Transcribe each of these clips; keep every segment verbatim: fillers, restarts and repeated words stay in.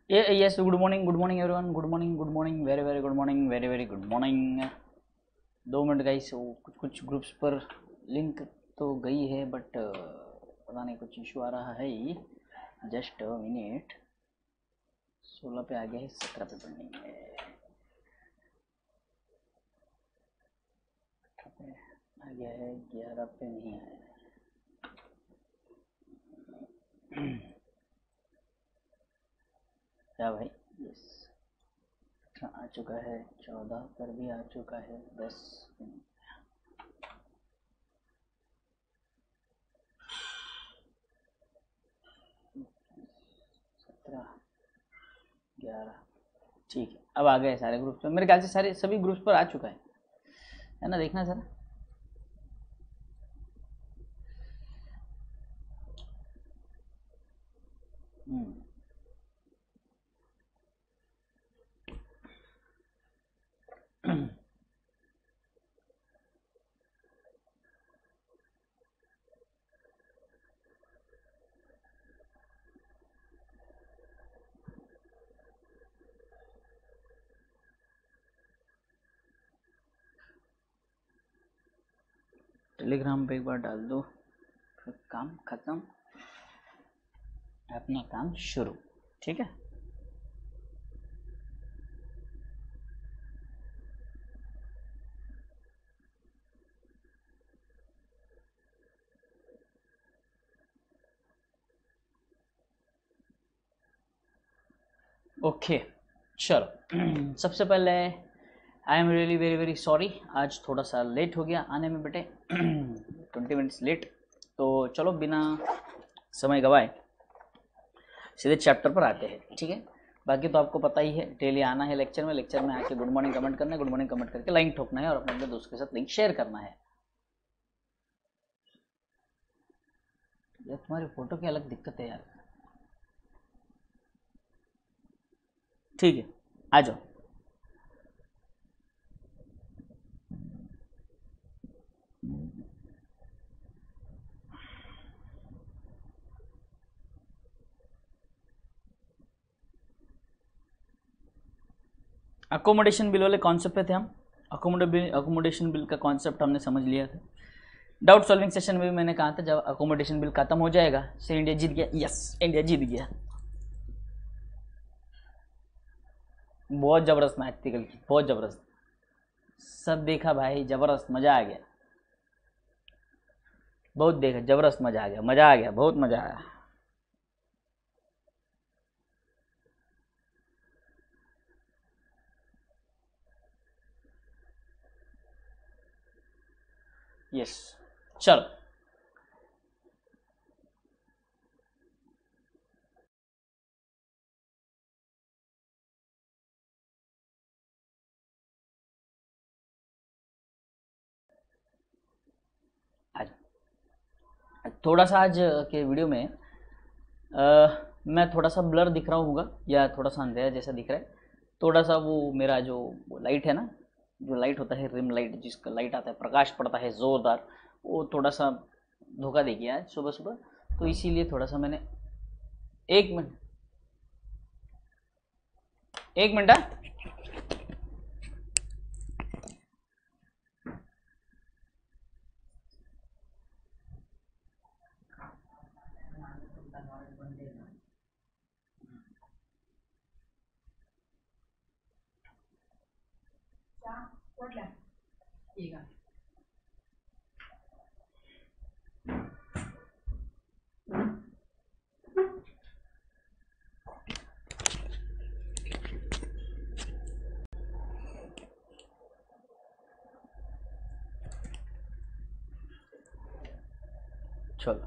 Yes, good morning, good morning everyone, good morning, good morning, very very good morning, very very good morning. दो minute guys, कुछ कुछ groups पर link तो गई है but पता नहीं कुछ इशू आ रहा है। Just minute. सोलह पे आ गया है, सत्रह पे पेंडिंग है, आ गया है, ग्यारह पे नहीं आया। क्या भाई? यस, आ चुका है, चौदह पर भी आ चुका है, दस सत्रह ग्यारह। ठीक है, अब आ गए सारे ग्रुप्स पर, मेरे ख्याल से सारे सभी ग्रुप्स पर आ चुका है है ना? देखना सर। हम्म टेलीग्राम पे एक बार डाल दो, फिर काम खत्म, अपना काम शुरू। ठीक है, ओके चलो। सबसे पहले I am really very very sorry, आज थोड़ा सा लेट हो गया आने में बेटे, ट्वेंटी मिनट्स लेट। तो चलो बिना समय गवाए सीधे चैप्टर पर आते हैं। ठीक है, बाकी तो आपको पता ही है, डेली आना है लेक्चर में, लेक्चर में आके गुड मॉर्निंग कमेंट करना है, गुड मॉर्निंग कमेंट करके लाइन ठोकना है और अपने अपने दोस्त के साथ लिंक शेयर करना है। यार तुम्हारी फोटो की अलग दिक्कत है यार। ठीक है, आ जाओ। अकोमोडेशन बिल वाले कॉन्सेप्ट पे थे हम। अकोमोडेशन बिल का कॉन्सेप्ट हमने समझ लिया था। डाउट सॉल्विंग सेशन में भी मैंने कहा था, जब अकोमोडेशन बिल खत्म हो जाएगा से इंडिया जीत गया। यस, इंडिया जीत गया। बहुत जबरदस्त मैच थी कल की, बहुत जबरदस्त। सब देखा भाई, जबरदस्त, मजा आ गया, बहुत देखा, जबरदस्त, मजा आ गया, मजा आ गया, बहुत मजा आया। यस चलो, आज थोड़ा सा आज के वीडियो में आ, मैं थोड़ा सा ब्लर दिख रहा हूँ या थोड़ा सा अंधेरा जैसा दिख रहा है। थोड़ा सा वो मेरा जो लाइट है ना, जो लाइट होता है रिम लाइट, जिसका लाइट आता है, प्रकाश पड़ता है ज़ोरदार, वो थोड़ा सा धोखा दे गया है सुबह सुबह, तो इसीलिए थोड़ा सा मैंने। एक मिनट, एक मिनट। ಈಗ चलो,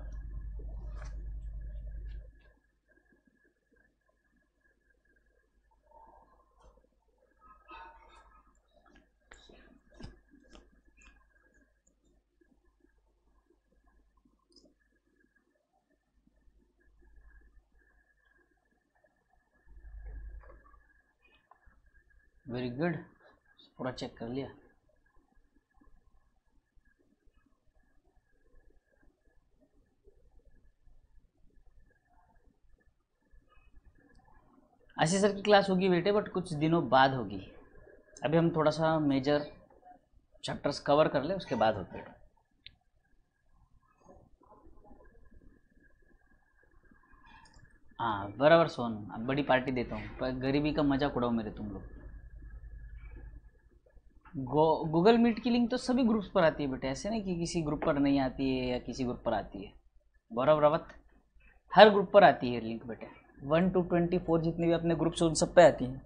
वेरी गुड, पूरा चेक कर लिया। आशीष सर की क्लास होगी बेटे, बट कुछ दिनों बाद होगी। अभी हम थोड़ा सा मेजर चैप्टर्स कवर कर ले, उसके बाद होते हैं। हाँ बराबर सोन, अब बड़ी पार्टी देता हूँ, पर गरीबी का मजाक उड़ाओ मेरे तुम लोग। गूगल मीट की लिंक तो सभी ग्रुप्स पर आती है बेटे, ऐसे नहीं कि किसी ग्रुप पर नहीं आती है या किसी ग्रुप पर आती है। गौरव रावत, हर ग्रुप पर आती है लिंक बेटे, वन टू ट्वेंटी फोर जितने भी अपने ग्रुप्स उन सब पे आती है।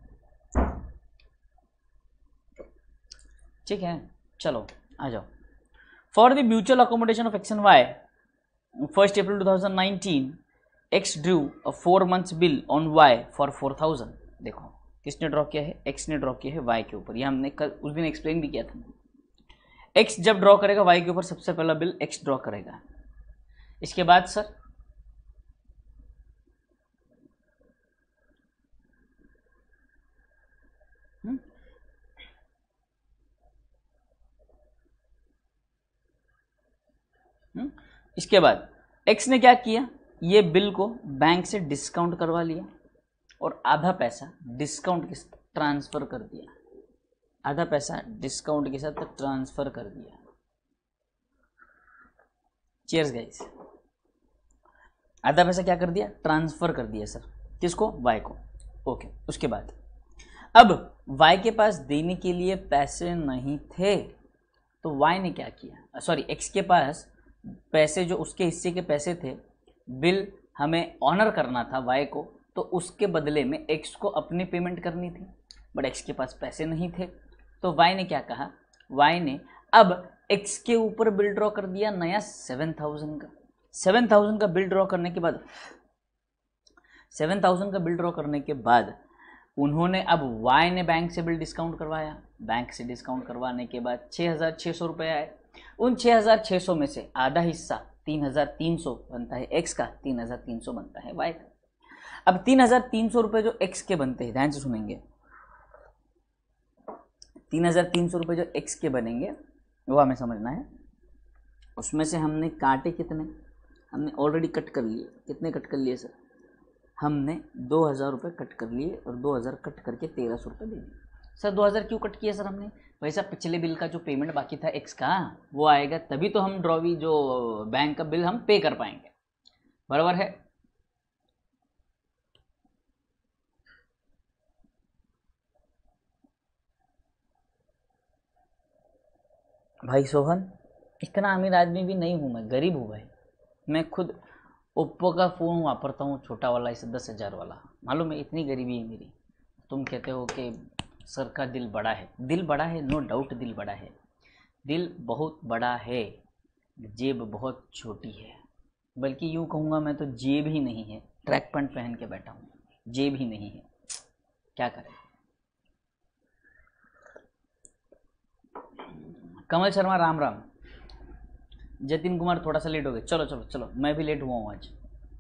ठीक है, चलो आ जाओ। For the mutual accommodation of X and Y, first April two thousand nineteen, X drew a four months bill on Y for four thousand. देखो किसने ड्रॉ किया है, एक्स ने ड्रॉ किया है वाई के ऊपर। ये हमने कल उस दिन एक्सप्लेन भी किया था। एक्स जब ड्रॉ करेगा वाई के ऊपर सबसे पहला बिल एक्स ड्रॉ करेगा। इसके बाद सर हुँ? हुँ? इसके बाद एक्स ने क्या किया, ये बिल को बैंक से डिस्काउंट करवा लिया और आधा पैसा डिस्काउंट के साथ ट्रांसफर कर दिया। आधा पैसा डिस्काउंट के साथ ट्रांसफर कर दिया। Cheers guys. आधा पैसा क्या कर दिया, ट्रांसफर कर दिया सर, किसको, वाई को। ओके, उसके बाद अब वाई के पास देने के लिए पैसे नहीं थे, तो वाई ने क्या किया, सॉरी एक्स के पास पैसे, जो उसके हिस्से के पैसे थे, बिल हमें ऑनर करना था वाई को, तो उसके बदले में एक्स को अपनी पेमेंट करनी थी, बट एक्स के पास पैसे नहीं थे। तो वाई ने क्या कहा, वाई ने अब एक्स के ऊपर बिल ड्रॉ कर दिया नया सेवन थाउजेंड का। सेवन थाउजेंड का बिल ड्रॉ करने के बाद सेवन थाउजेंड का बिल ड्रॉ करने के बाद उन्होंने अब वाई ने बैंक से बिल डिस्काउंट करवाया। बैंक से डिस्काउंट करवाने के बाद छः हज़ार छः सौ रुपये आए। उन छः हज़ार छः सौ में से आधा हिस्सा तीन हज़ार तीन सौ बनता है एक्स का, तीन हज़ार तीन सौ बनता है वाई का। अब तीन हज़ार तीन सौ रुपये जो एक्स के बनते हैं, ध्यान से सुनेंगे, तीन हज़ार तीन सौ रुपये जो एक्स के बनेंगे वो हमें समझना है। उसमें से हमने काटे कितने, हमने ऑलरेडी कट कर लिए। कितने कट कर लिए सर, हमने दो हज़ार रुपये कट कर लिए और दो हज़ार कट करके तेरह सौ रुपये दे दिए। सर दो हज़ार क्यों कट किया सर हमने, वैसा पिछले बिल का जो पेमेंट बाकी था एक्स का वो आएगा, तभी तो हम ड्रॉवी जो बैंक का बिल हम पे कर पाएंगे, बराबर है। भाई सोहन, इतना अमीर आदमी भी नहीं हूँ मैं, गरीब हूँ भाई। मैं खुद ओप्पो का फ़ोन वापरता हूँ, छोटा वाला, इसे दस हज़ार वाला, मालूम है, इतनी गरीबी है मेरी। तुम कहते हो कि सर का दिल बड़ा है, दिल बड़ा है, नो डाउट दिल बड़ा है, दिल बहुत बड़ा है, जेब बहुत छोटी है। बल्कि यूँ कहूँगा मैं तो जेब ही नहीं है, ट्रैक पैंट पहन के बैठा हूँ, जेब ही नहीं है, क्या करें। कमल शर्मा राम राम। जतिन कुमार थोड़ा सा लेट हो गए, चलो चलो चलो, मैं भी लेट हुआ हूँ आज।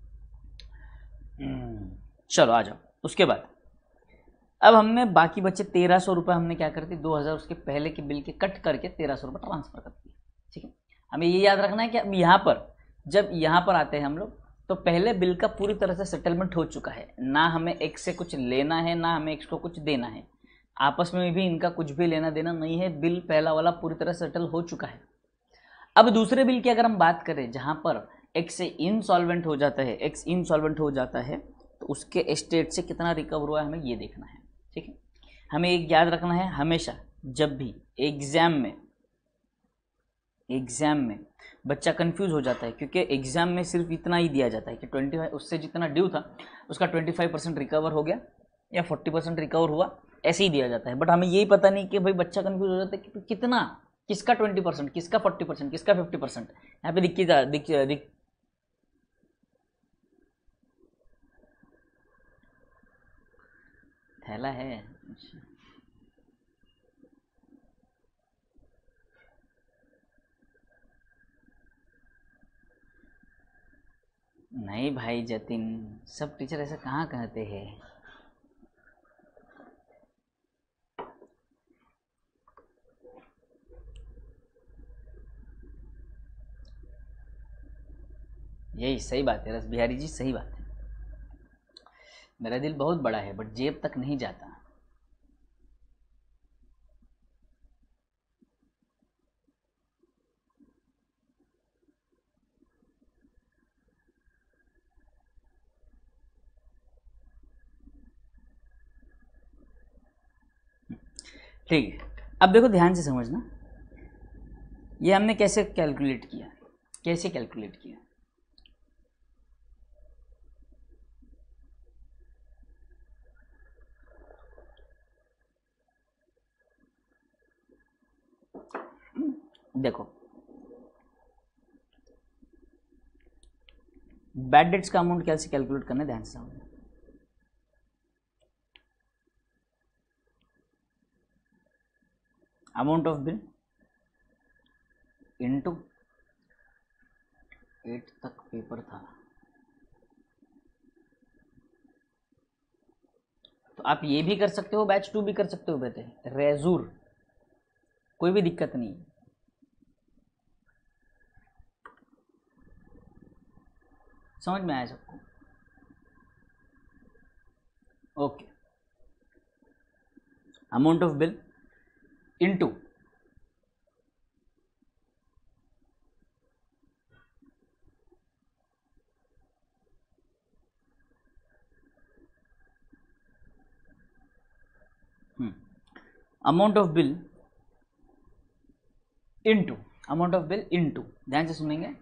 चलो आ जाओ। उसके बाद अब हमने बाकी बचे तेरह सौ रुपये, हमने क्या करती, दो हज़ार उसके पहले के बिल के कट करके तेरह सौ रुपये ट्रांसफ़र कर दिए। ठीक है, हमें ये याद रखना है कि अब यहाँ पर जब यहाँ पर आते हैं हम लोग, तो पहले बिल का पूरी तरह से सेटलमेंट हो चुका है, ना हमें एक्स से कुछ लेना है, ना हमें एक्स को कुछ देना है, आपस में भी इनका कुछ भी लेना देना नहीं है, बिल पहला वाला पूरी तरह सेटल हो चुका है। अब दूसरे बिल की अगर हम बात करें, जहाँ पर एक्स से इनसॉल्वेंट हो जाता है, एक्स इनसॉल्वेंट हो जाता है, तो उसके एस्टेट से कितना रिकवर हुआ है हमें ये देखना है। ठीक है, हमें एक याद रखना है, हमेशा जब भी एग्ज़ाम में एग्ज़ाम में बच्चा कंफ्यूज हो जाता है, क्योंकि एग्ज़ाम में सिर्फ इतना ही दिया जाता है कि ट्वेंटी फाइव उससे जितना ड्यू था उसका ट्वेंटी फाइव परसेंट रिकवर हो गया या फोर्टी परसेंट रिकवर हुआ, ऐसे ही दिया जाता है। बट हमें यही पता नहीं कि भाई बच्चा कंफ्यूज हो जाता है कि कितना, किसका ट्वेंटी परसेंट, किसका फोर्टी परसेंट, किसका फिफ्टी परसेंट। यहाँ पे दिखी जा दिख, दिख थैला है। नहीं भाई जतिन, सब टीचर ऐसा कहाँ कहते हैं। यही सही बात है रस बिहारी जी, सही बात है। मेरा दिल बहुत बड़ा है बट जेब तक नहीं जाता। ठीक है, अब देखो ध्यान से समझना, ये हमने कैसे कैलकुलेट किया, कैसे कैलकुलेट किया। देखो बैड डेट्स का अमाउंट कैसे कैलकुलेट करना है, ध्यान से समझना। Amount of bill into eight तक पेपर था, तो आप ये भी कर सकते हो, बैच टू भी कर सकते हो बेटे, रेजूर, कोई भी दिक्कत नहीं। समझ में आया सबको? Okay, amount of bill into amount of bill into amount of bill into, ध्यान से सुनेंगे,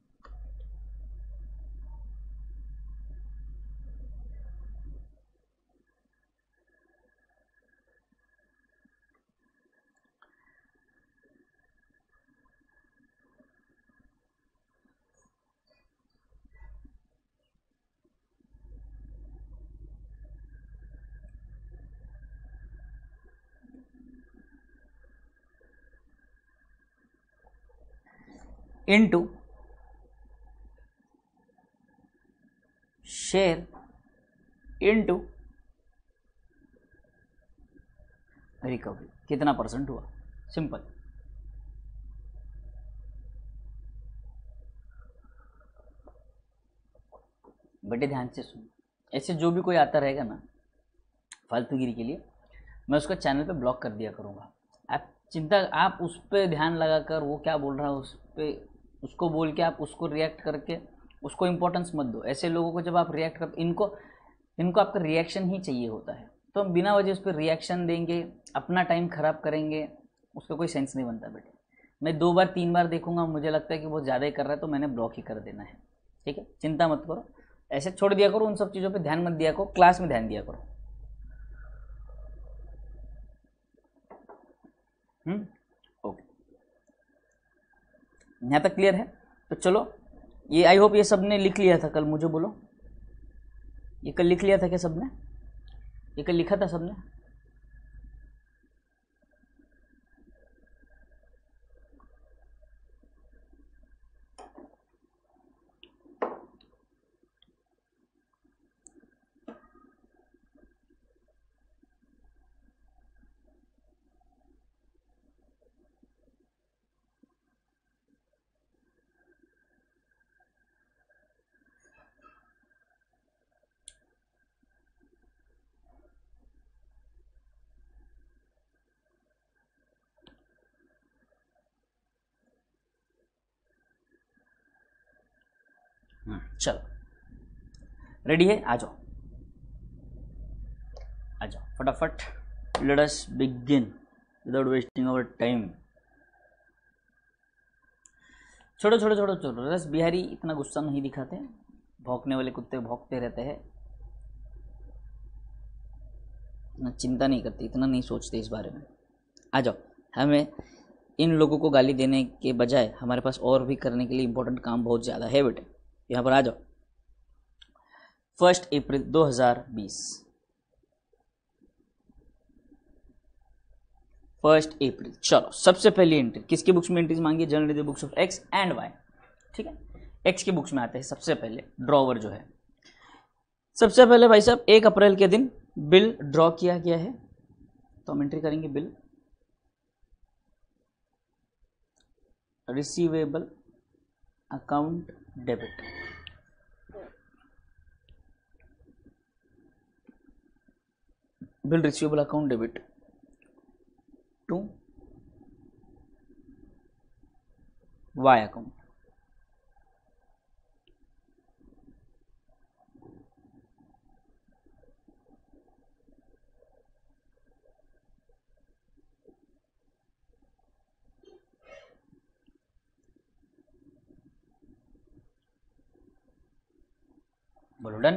इनटू शेयर इनटू रिकवरी, कितना परसेंट हुआ, सिंपल। बेटे ध्यान से सुन, ऐसे जो भी कोई आता रहेगा ना फालतूगिरी के लिए, मैं उसको चैनल पे ब्लॉक कर दिया करूँगा। आप चिंता, आप उस पर ध्यान लगाकर वो क्या बोल रहा है उस पर, उसको बोल के आप उसको रिएक्ट करके उसको इम्पोर्टेंस मत दो। ऐसे लोगों को जब आप रिएक्ट कर, इनको इनको आपका रिएक्शन ही चाहिए होता है, तो हम बिना वजह उस पर रिएक्शन देंगे, अपना टाइम ख़राब करेंगे, उसका कोई सेंस नहीं बनता बेटे। मैं दो बार तीन बार देखूंगा, मुझे लगता है कि बहुत ज़्यादा ही कर रहा है तो मैंने ब्लॉक ही कर देना है, ठीक है? चिंता मत करो, ऐसे छोड़ दिया करो, उन सब चीज़ों पर ध्यान मत दिया करो, क्लास में ध्यान दिया करो। हम्म ओके, यहाँ तक क्लियर है? तो चलो, ये आई होप ये सब ने लिख लिया था कल, मुझे बोलो, ये कल लिख लिया था क्या सबने? ये कल लिखा था सबने? चलो रेडी है, आ जाओ आ जाओ फटाफट, let us begin without wasting our time. छोड़ो छोड़ो छोड़ो छोड़ो, रस बिहारी इतना गुस्सा नहीं दिखाते, भौंकने वाले कुत्ते भौंकते रहते हैं, इतना चिंता नहीं करते, इतना नहीं सोचते इस बारे में। आ जाओ, हमें इन लोगों को गाली देने के बजाय हमारे पास और भी करने के लिए इंपॉर्टेंट काम बहुत ज़्यादा है बेटे, यहाँ पर आ जाओ। फर्स्ट अप्रैल दो हज़ार बीस, फर्स्ट अप्रैल, चलो सबसे पहली एंट्री किसकी बुक्स में एंट्रीज मांगी? General books of X and Y, ठीक है? एक्स की बुक्स में आते हैं सबसे पहले ड्रॉवर जो है। सबसे पहले भाई साहब एक अप्रैल के दिन बिल ड्रॉ किया गया है, तो हम एंट्री करेंगे bill receivable account debit. Bill receivable account debit to Y account, बोलो डन।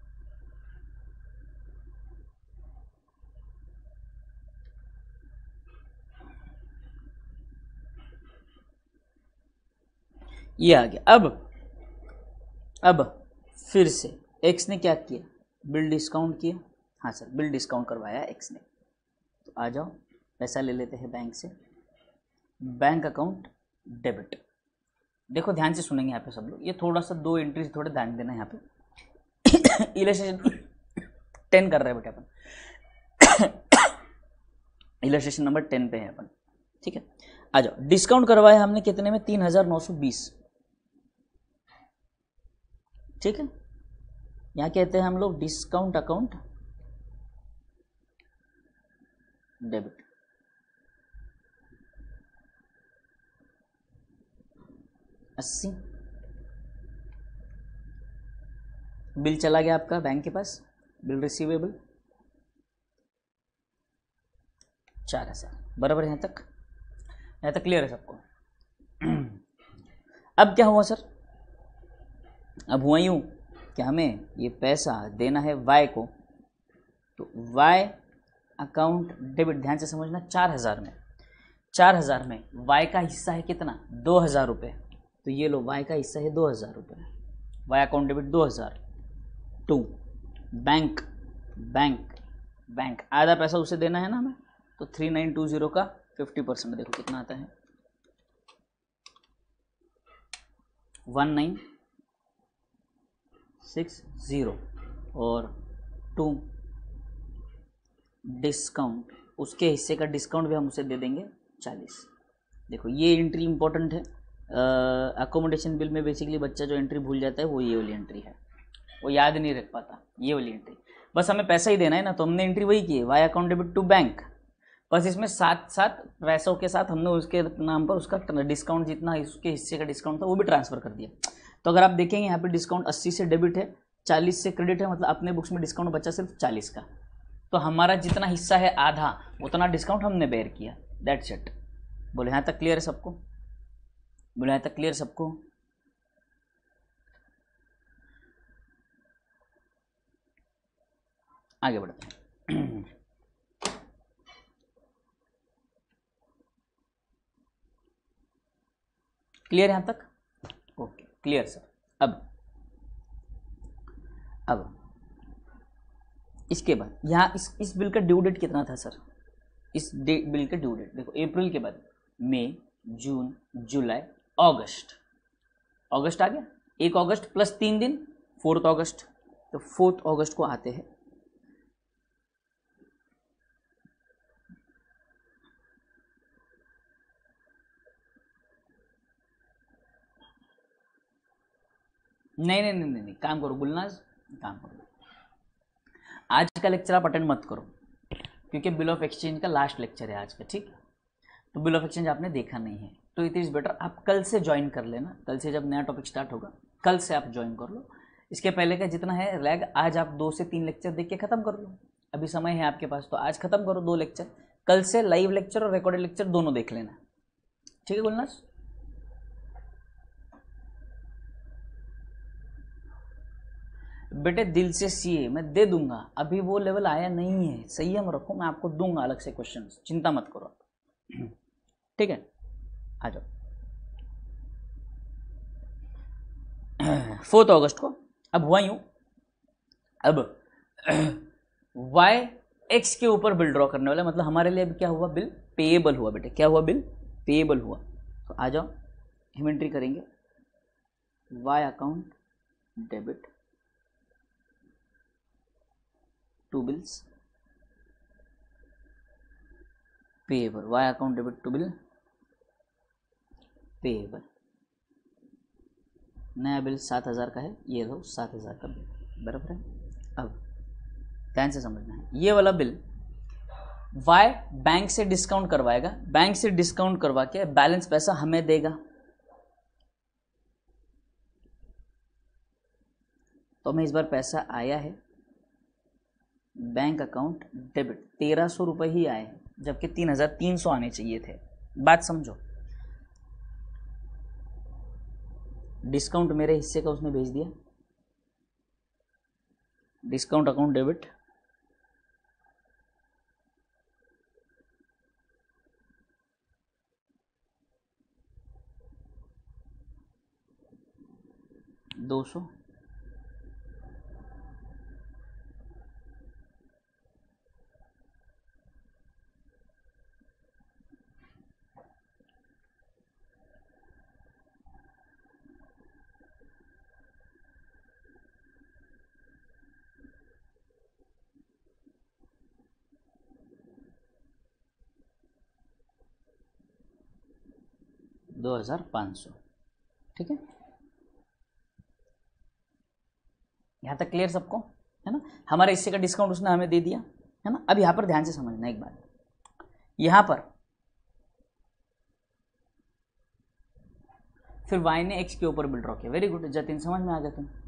ये आ गया। अब अब फिर से एक्स ने क्या किया, बिल डिस्काउंट किया। हाँ सर, बिल डिस्काउंट करवाया एक्स ने। तो आ जाओ, पैसा ले लेते हैं बैंक से, बैंक अकाउंट डेबिट। देखो ध्यान से सुनेंगे यहाँ पे सब लोग, ये थोड़ा सा दो एंट्री थोड़ा ध्यान देना है यहाँ पे। इलस्ट्रेशन टेन कर रहे हैं बेटे अपन, इलस्ट्रेशन नंबर टेन पे है अपन, ठीक है। आ जाओ, डिस्काउंट करवाया हमने कितने में, तीन हजार नौ सौ बीस, ठीक है। यहाँ कहते हैं हम लोग डिस्काउंट अकाउंट डेबिट। अस्सी, बिल चला गया आपका बैंक के पास, बिल रिसीवेबल चार हजार, बराबर। यहाँ तक यहाँ तक क्लियर है सबको। अब क्या हुआ सर, अब हुआ यूं कि हमें ये पैसा देना है वाई को, तो वाई अकाउंट डेबिट, ध्यान से समझना, चार हजार में चार हजार में वाई का हिस्सा है कितना, दो हजार रुपये। तो ये लो, वाई का हिस्सा है दो हजार रुपये, वाई अकाउंट डेबिट दो हजार। टू बैंक बैंक बैंक आधा पैसा उसे देना है ना हमें, तो थ्री नाइन टू जीरो का फिफ्टी परसेंट देखो कितना आता है, वन नाइन सिक्स जीरो। और टू डिस्काउंट, उसके हिस्से का डिस्काउंट भी हम उसे दे देंगे चालीस। देखो ये एंट्री इंपॉर्टेंट है, अकोमोडेशन बिल में बेसिकली बच्चा जो एंट्री भूल जाता है वो ये वाली एंट्री है, वो याद नहीं रख पाता, ये वाली एंट्री। बस हमें पैसा ही देना है ना, तो हमने एंट्री वही की है, Y account debit to bank. बस इसमें साथ साथ पैसों के साथ हमने उसके नाम पर उसका डिस्काउंट, जितना उसके हिस्से का डिस्काउंट था वो भी ट्रांसफर कर दिया। तो अगर आप देखेंगे यहाँ पे डिस्काउंट अस्सी से डेबिट है, चालीस से क्रेडिट है, मतलब अपने बुक्स में डिस्काउंट बचा सिर्फ चालीस का। तो हमारा जितना हिस्सा है आधा, उतना डिस्काउंट हमने बेयर किया, दैट्स इट। बोले यहाँ तक क्लियर है सबको, बोले यहाँ तक क्लियर सबको। आगे बढ़ते हैं। क्लियर यहाँ तक, ओके क्लियर सर। अब अब इसके बाद यहाँ इस इस बिल का ड्यू डेट कितना था सर, इस बिल का ड्यू डेट देखो, अप्रैल के बाद मई, जून, जुलाई, अगस्त, अगस्त आ गया, एक अगस्त प्लस तीन दिन, फोर्थ अगस्त। तो फोर्थ अगस्त को आते हैं, नहीं नहीं नहीं नहीं काम करो गुलनाज, काम करो, आज का लेक्चर आप अटेंड मत करो, क्योंकि बिल ऑफ एक्सचेंज का लास्ट लेक्चर है आज का, ठीक। तो बिल ऑफ एक्सचेंज आपने देखा नहीं है, तो इट इज़ बेटर आप कल से ज्वाइन कर लेना, कल से जब नया टॉपिक स्टार्ट होगा कल से आप ज्वाइन कर लो। इसके पहले का जितना है लैग, आज आप दो से तीन लेक्चर देख के ख़त्म कर लो, अभी समय है आपके पास, तो आज ख़त्म करो दो लेक्चर, कल से लाइव लेक्चर और रिकॉर्डेड लेक्चर दोनों देख लेना, ठीक है गुलनाज। बेटे दिल से सीए मैं दे दूंगा, अभी वो लेवल आया नहीं है, संयम रखो, मैं आपको दूंगा अलग से क्वेश्चन, चिंता मत करो, ठीक है। आ जाओ फोर्थ अगस्त को, अब हुआ यूं, अब वाई एक्स के ऊपर बिल ड्रॉ करने वाला, मतलब हमारे लिए अब क्या हुआ, बिल पेएबल हुआ बेटे, क्या हुआ, बिल पेएबल हुआ। तो आ जाओ हम एंट्री करेंगे, Y account debit to bills payable, Y account debit to bill payable. नया बिल सात हज़ार का है, ये लो सात हज़ार का बिल, बराबर है। अब ध्यान से समझना है, ये वाला बिल वाई बैंक से डिस्काउंट करवाएगा, बैंक से डिस्काउंट करवा के बैलेंस पैसा हमें देगा। तो हमें इस बार पैसा आया है बैंक अकाउंट डेबिट, तेरह सौ रुपये ही आए हैं, जबकि तीन हजार तीन सौ आने चाहिए थे। बात समझो, डिस्काउंट मेरे हिस्से का उसने भेज दिया, डिस्काउंट अकाउंट डेबिट, दो सौ, दो हजार पाँच सौ। ठीक है, यहाँ तक क्लियर सबको है ना। हमारे हिस्से का डिस्काउंट उसने हमें दे दिया है ना। अब यहाँ पर ध्यान से समझना एक बात, यहाँ पर फिर वाई ने एक्स के ऊपर बिल ड्रॉ किया। वेरी गुड जतिन, समझ में आ गया तुम।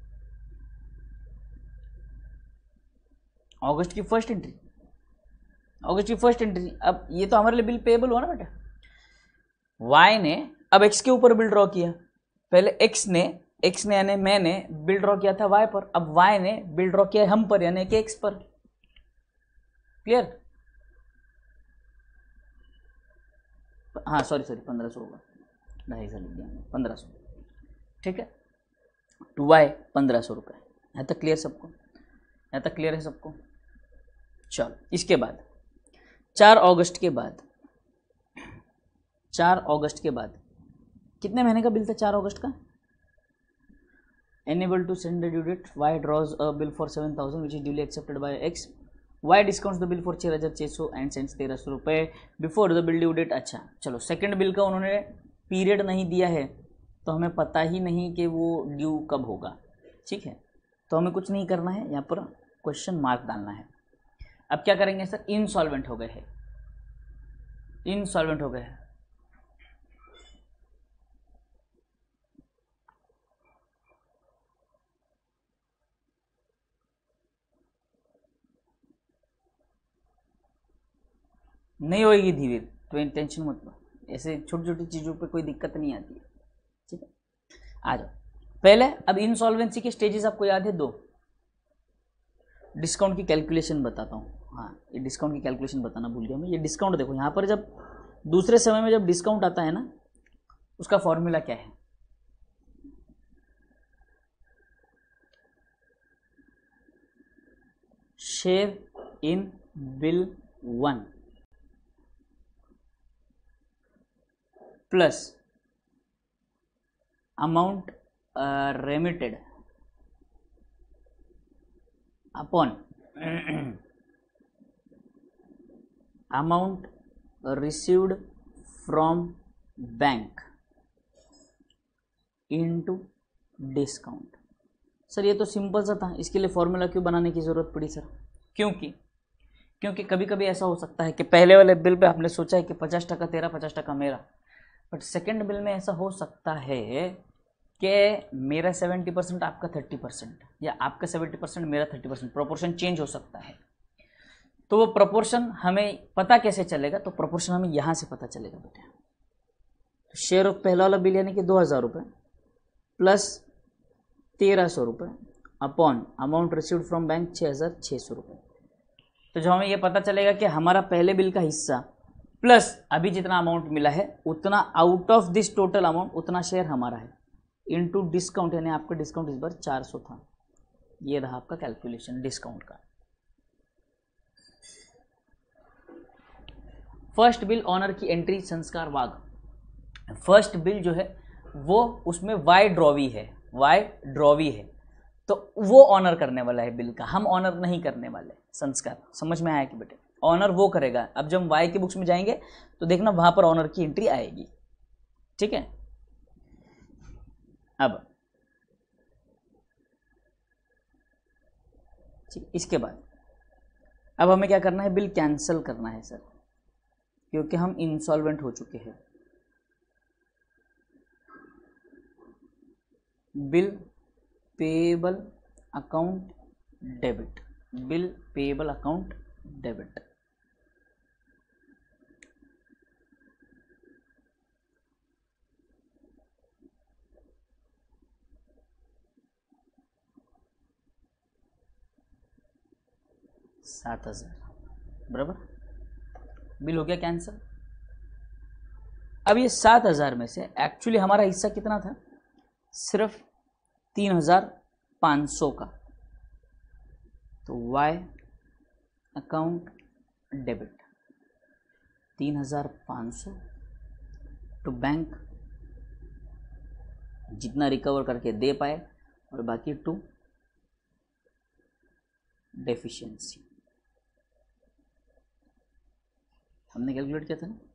अगस्त की फर्स्ट एंट्री, अगस्त की फर्स्ट एंट्री। अब ये तो हमारे लिए बिल पेएबल हुआ ना बेटा। वाई ने अब एक्स के ऊपर बिल ड्रॉ किया। पहले एक्स ने एक्स ने यानी मैंने बिल ड्रॉ किया था वाई पर, अब वाई ने बिल ड्रॉ किया हम पर यानी कि एक्स पर। क्लियर? हाँ सॉरी सॉरी पंद्रह सौ होगा, ढाई सौ लिख दिया पंद्रह सौ। ठीक है, टू वाई पंद्रह सौ रुपये। यहाँ तक क्लियर सबको? यहाँ तक क्लियर है सबको? चलो इसके बाद चार अगस्त के बाद, चार अगस्त के बाद कितने महीने का बिल था? चार अगस्त का। Enable to send the due date, Y draws a bill for seven thousand which is duly accepted by X, Y discounts the bill for छः हज़ार छः सौ एंड सेंड्स तेरह सौ रुपये before the bill due date. अच्छा चलो, second bill का उन्होंने पीरियड नहीं दिया है तो हमें पता ही नहीं कि वो ड्यू कब होगा। ठीक है, तो हमें कुछ नहीं करना है, यहाँ पर क्वेश्चन मार्क डालना है। अब क्या करेंगे सर? इनसॉल्वेंट हो गए हैं, इनसॉल्वेंट हो गए हैं। नहीं होएगी धीरे, तो टेंशन मत लो, ऐसे छोटी छोटी चीज़ों पे कोई दिक्कत नहीं आती है। ठीक है, आ जाओ पहले। अब इंसॉल्वेंसी के स्टेजेस आपको याद है दो। डिस्काउंट की कैलकुलेशन बताता हूँ। हाँ, ये डिस्काउंट की कैलकुलेशन बताना भूल गया मैं। ये डिस्काउंट देखो, यहाँ पर जब दूसरे समय में जब डिस्काउंट आता है ना, उसका फॉर्मूला क्या है? Share in bill one plus amount remitted upon amount received from bank into discount. Sir ये तो सिंपल सा था, इसके लिए फॉर्मूला क्यों बनाने की ज़रूरत पड़ी सर? क्योंकि क्योंकि कभी कभी ऐसा हो सकता है कि पहले वाले बिल पे आपने सोचा है कि पचास टका तेरा पचास टका मेरा, बट सेकेंड बिल में ऐसा हो सकता है कि मेरा सेवेंटी परसेंट आपका थर्टी परसेंट, या आपका सेवेंटी परसेंट मेरा थर्टी परसेंट, प्रोपोर्शन चेंज हो सकता है। तो वो प्रोपोर्शन हमें पता कैसे चलेगा? तो प्रोपोर्शन हमें यहाँ से पता चलेगा बेटा। शेयर ऑफ पहला वाला बिल यानी कि दो हज़ार रुपये प्लस तेरह सौ रुपये upon amount received from bank छः हज़ार छः सौ रुपये। तो जो हमें ये पता चलेगा कि हमारा पहले बिल का हिस्सा प्लस अभी जितना अमाउंट मिला है उतना, out of this total amount उतना शेयर हमारा है, इनटू डिस्काउंट, यानी आपका डिस्काउंट इस बार चार सौ था। ये रहा आपका कैलकुलेशन डिस्काउंट का। फर्स्ट बिल ऑनर की एंट्री संस्कार वाग। फर्स्ट बिल जो है वो उसमें वाई ड्रॉवी है, वाई ड्रॉवी है, तो वो ऑनर करने वाला है बिल का, हम ऑनर नहीं करने वाले। संस्कार समझ में आया कि बेटे? ऑनर वो करेगा। अब जब वाई की बुक्स में जाएंगे तो देखना वहां पर ऑनर की एंट्री आएगी। ठीक है, अब ठीक, इसके बाद अब हमें क्या करना है, बिल कैंसिल करना है सर, क्योंकि हम इंसॉल्वेंट हो चुके हैं। Bill payable account debit, bill payable account debit. सात हजार बराबर, बिल हो गया कैंसिल। अब ये सात हजार में से एक्चुअली हमारा हिस्सा कितना था, सिर्फ तीन हजार पाँच सौ का, तो वाई अकाउंट डेबिट तीन हजार पाँच सौ तो बैंक जितना रिकवर करके दे पाए और बाकी टू डेफिशिएंसी। हमने कैलकुलेट किया था ना,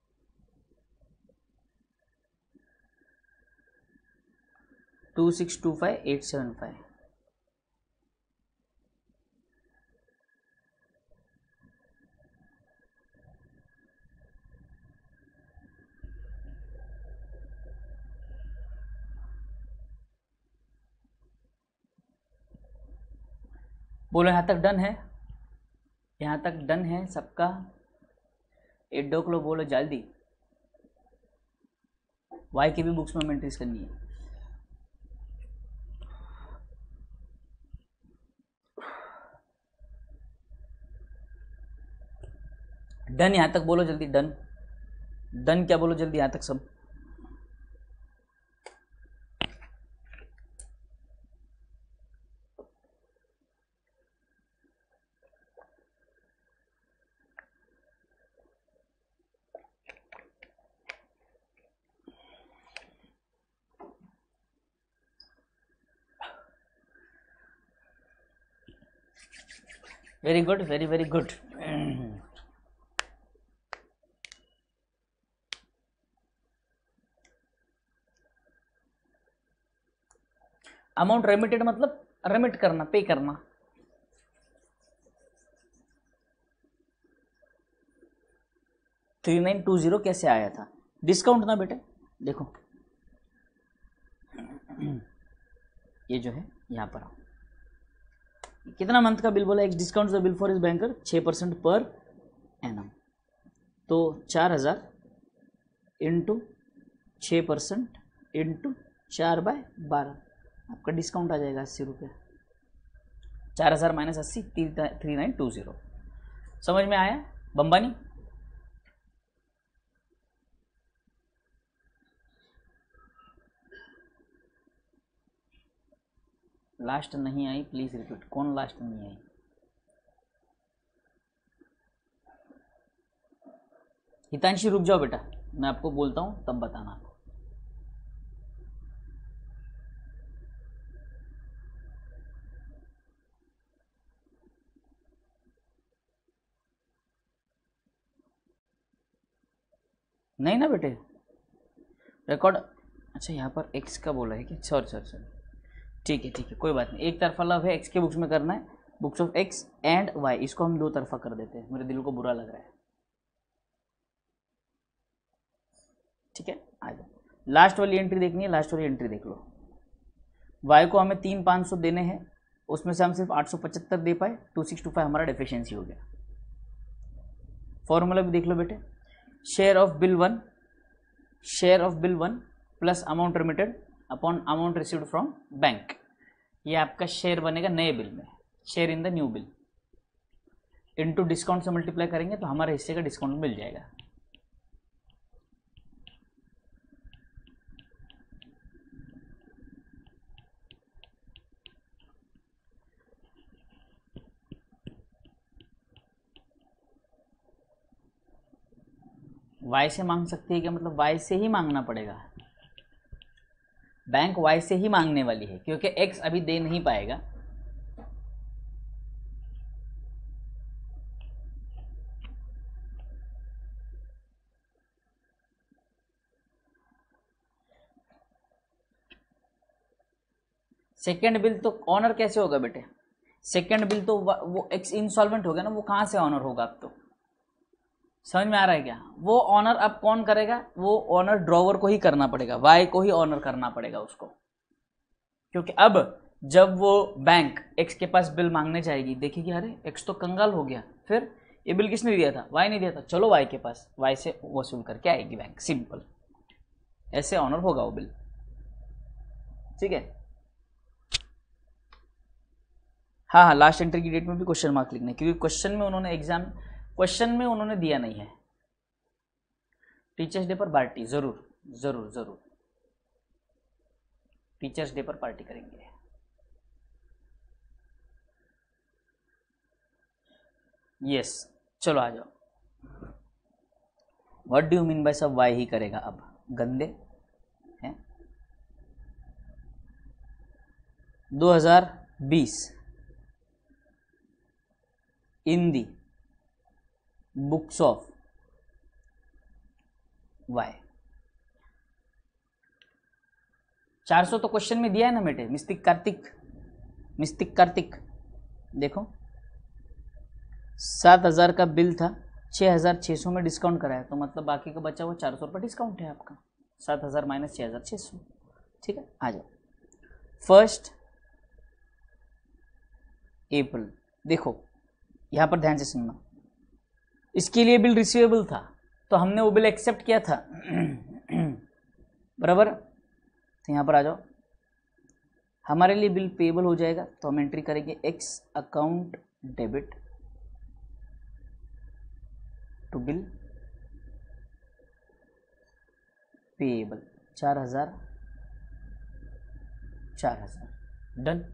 two six two five eight seven five. बोलो यहाँ तक डन है, यहाँ तक डन है सबका? एट डो क्लो बोलो जल्दी, वाई की भी बुक्स में एंट्रीज करनी है। डन यहाँ तक बोलो जल्दी, डन डन क्या बोलो जल्दी यहाँ तक सब। Very good, very very good. Amount remitted मतलब रेमिट करना, पे करना। थ्री नाइन टू जीरो कैसे आया था, डिस्काउंट ना बेटे, देखो ये जो है यहाँ पर आओ, कितना मंथ का बिल बोला, एक discount the bill for is banker छः परसेंट पर एनम, तो चार हजार इंटू छः परसेंट इंटू चार बाय बारह, आपका डिस्काउंट आ जाएगा अस्सी रुपये। चार हजार माइनस अस्सी थ्री नाइन टू जीरो। समझ में आया बम्बानी? लास्ट नहीं आई, प्लीज रिपीट, कौन लास्ट नहीं आई? हितांशी रुक जाओ बेटा, मैं आपको बोलता हूँ तब बताना। नहीं ना बेटे रिकॉर्ड, अच्छा यहाँ पर एक्स का बोला है कि, सॉरी सॉरी सॉरी, ठीक है ठीक है कोई बात नहीं, एक तरफा लव है, एक्स के बुक्स में करना है, books of X and Y, इसको हम दो तरफा कर देते हैं, मेरे दिल को बुरा लग रहा है। ठीक है आ जाओ, लास्ट वाली एंट्री देखनी है, लास्ट वाली एंट्री देख लो। वाई को हमें तीन पाँच सौ देने हैं, उसमें से हम सिर्फ आठ सौ पचहत्तर दे पाए, टू सिक्स टू फाइव हमारा डेफिशिएंसी हो गया। फॉर्मूला भी देख लो बेटे, share of bill one, share of bill one plus amount remitted upon amount received from bank, ये आपका शेयर बनेगा नए बिल में, share in the new bill, into discount से मल्टीप्लाई करेंगे तो हमारे हिस्से का डिस्काउंट मिल जाएगा। वाई से मांग सकती है क्या, मतलब वाई से ही मांगना पड़ेगा, बैंक वाई से ही मांगने वाली है, क्योंकि एक्स अभी दे नहीं पाएगा। सेकेंड बिल तो ऑनर कैसे होगा बेटे, सेकंड बिल तो वो एक्स इंसॉल्वेंट हो गया ना, वो कहाँ से ऑनर होगा? अब तो समझ में आ रहा है क्या? वो ऑनर अब कौन करेगा? वो ऑनर ड्रॉवर को ही करना पड़ेगा, वाई को ही ऑनर करना पड़ेगा उसको, क्योंकि अब जब वो बैंक एक्स के पास बिल मांगने जाएगी, देखेगी अरे एक्स तो कंगाल हो गया, फिर ये बिल किसने दिया था? वाई ने दिया था, चलो वाई के पास, वाई से वसूल करके आएगी बैंक, सिंपल, ऐसे ऑनर होगा वो बिल। ठीक है, हाँ हाँ, लास्ट एंट्री की डेट में भी क्वेश्चन मार्क लिखना है, क्योंकि क्वेश्चन में उन्होंने एग्जाम क्वेश्चन में उन्होंने दिया नहीं है। टीचर्स डे पर पार्टी जरूर जरूर जरूर, टीचर्स डे पर पार्टी करेंगे। यस, चलो आ जाओ। What do you mean by सब वाई ही करेगा? अब गंदे हैं। दो हज़ार बीस in the books of Y. चार सौ तो क्वेश्चन में दिया है ना बेटे, मिस्टिक कार्तिक, मिस्टिक कार्तिक देखो, सात हजार का बिल था, छः हजार छः सौ में डिस्काउंट कराया, तो मतलब बाकी का बचा हुआ चार सौ रुपये डिस्काउंट है आपका, सात हजार माइनस छः हजार छः सौ। ठीक है, आ जाओ। फर्स्ट अप्रैल, देखो यहाँ पर ध्यान से सुनना, इसके लिए बिल रिसीवेबल था तो हमने वो बिल एक्सेप्ट किया था बराबर। तो यहाँ पर आ जाओ, हमारे लिए बिल पेएबल हो जाएगा तो हम एंट्री करेंगे X account debit to bill payable, चार हजार चार हजार डन।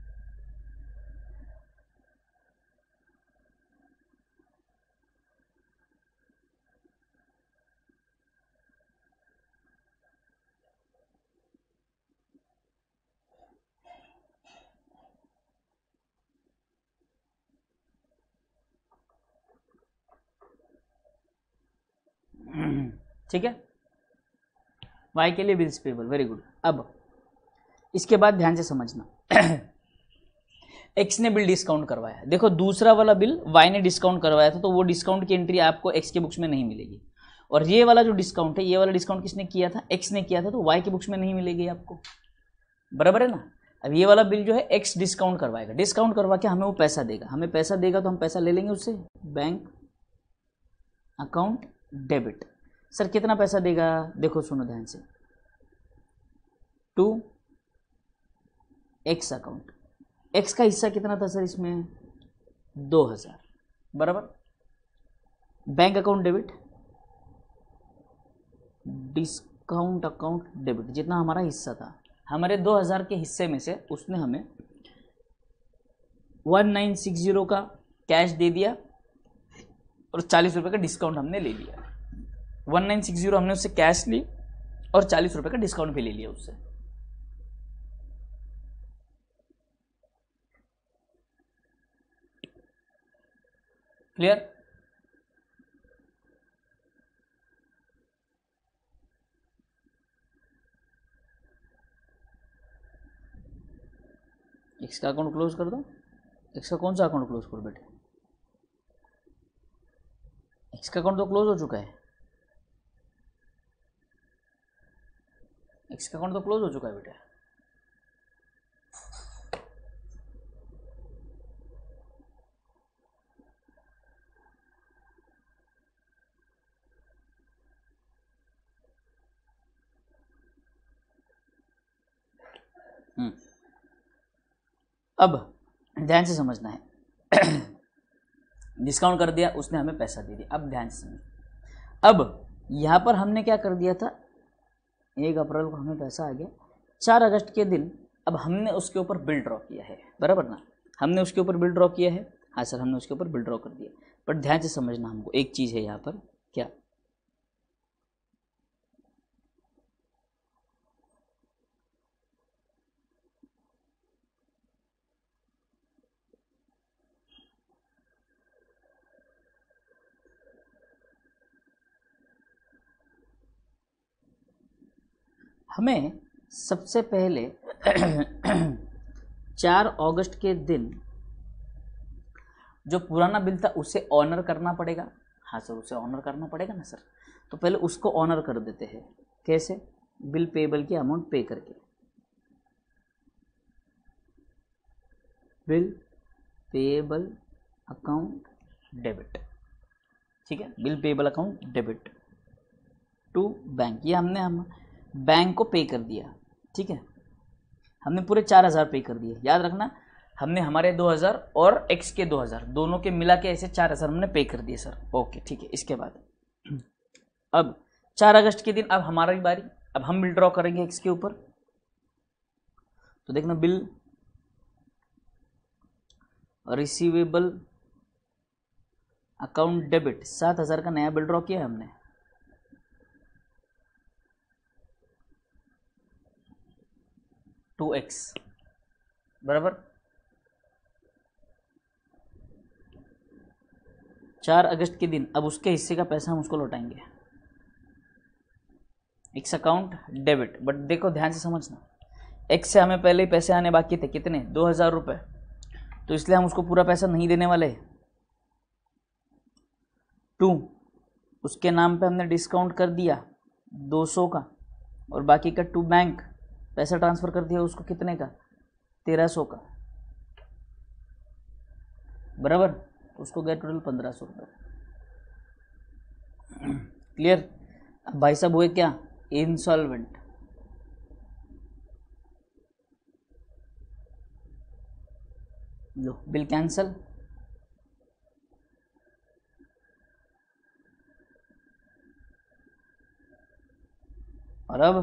ठीक है, वाई के लिए बिल्स पेबल, वेरी गुड। अब इसके बाद ध्यान से समझना एक्स ने बिल डिस्काउंट करवाया, देखो दूसरा वाला बिल वाई ने डिस्काउंट करवाया था, तो वो डिस्काउंट की एंट्री आपको एक्स के बुक्स में नहीं मिलेगी, और ये वाला जो डिस्काउंट है, ये वाला डिस्काउंट किसने किया था? एक्स ने किया था, तो वाई के बुक्स में नहीं मिलेगी आपको, बराबर है ना। अब ये वाला बिल जो है एक्स डिस्काउंट करवाएगा, डिस्काउंट करवा के हमें वो पैसा देगा, हमें पैसा देगा तो हम पैसा ले लेंगे उससे, बैंक अकाउंट डेबिट। सर कितना पैसा देगा? देखो सुनो ध्यान से, टू एक्स अकाउंट, एक्स का हिस्सा कितना था सर इसमें? दो हजार, बराबर। Bank account debit, discount account debit, जितना हमारा हिस्सा था, हमारे दो हजार के हिस्से में से उसने हमें वन नाइन सिक्स जीरो का कैश दे दिया और चालीस रुपए का डिस्काउंट हमने ले लिया। वन नाइन सिक्स जीरो हमने उससे कैश ली और चालीस रुपए का डिस्काउंट भी ले लिया उससे। क्लियर? एक्स का अकाउंट क्लोज कर दो। एक्स का कौन सा अकाउंट क्लोज करो बेटे? एक्स का अकाउंट तो क्लोज हो चुका है, एक्स का अकाउंट तो क्लोज हो चुका है बेटा। हम्म अब ध्यान से समझना है डिस्काउंट कर दिया उसने, हमें पैसा दे दिया। अब ध्यान से समझ, अब यहाँ पर हमने क्या कर दिया था, एक अप्रैल को हमें पैसा आ गया, चार अगस्त के दिन अब हमने उसके ऊपर बिल ड्रॉ किया है, बराबर ना। हमने उसके ऊपर बिल ड्रॉ किया है, हाँ सर हमने उसके ऊपर बिल ड्रॉ कर दिया। बट ध्यान से समझना, हमको एक चीज़ है यहाँ पर, क्या हमें सबसे पहले चार अगस्त के दिन जो पुराना बिल था उसे ऑनर करना पड़ेगा। हाँ सर, उसे ऑनर करना पड़ेगा ना सर। तो पहले उसको ऑनर कर देते हैं। कैसे? बिल पेबल की अमाउंट पे करके। बिल पेबल अकाउंट डेबिट, ठीक है, bill payable account debit to bank. ये हमने हम बैंक को पे कर दिया, ठीक है, हमने पूरे चार हज़ार पे कर दिए। याद रखना, हमने हमारे दो हज़ार और एक्स के दो हज़ार दोनों के मिला के ऐसे चार हज़ार हमने पे कर दिए सर। ओके ठीक है। इसके बाद अब चार अगस्त के दिन अब हमारी बारी। अब हम बिल ड्रॉ करेंगे एक्स के ऊपर। तो देखना, बिल रिसीवेबल अकाउंट डेबिट, सात हजार का नया बिल ड्रॉ किया है हमने। टू एक्स बराबर चार अगस्त के दिन अब उसके हिस्से का पैसा हम उसको लौटाएंगे। एक्स अकाउंट डेबिट, बट देखो ध्यान से समझना, एक्स से हमें पहले ही पैसे आने बाकी थे। कितने? दो हजार रुपये। तो इसलिए हम उसको पूरा पैसा नहीं देने वाले। टू, उसके नाम पे हमने डिस्काउंट कर दिया दो सौ का, और बाकी का टू बैंक पैसा ट्रांसफ़र कर दिया उसको। कितने का? तेरह सौ का, बराबर। उसको गए टोटल पंद्रह सौ रुपये। क्लियर? अब भाई साहब हुए क्या? इंसॉल्वेंट। लो बिल कैंसल। और अब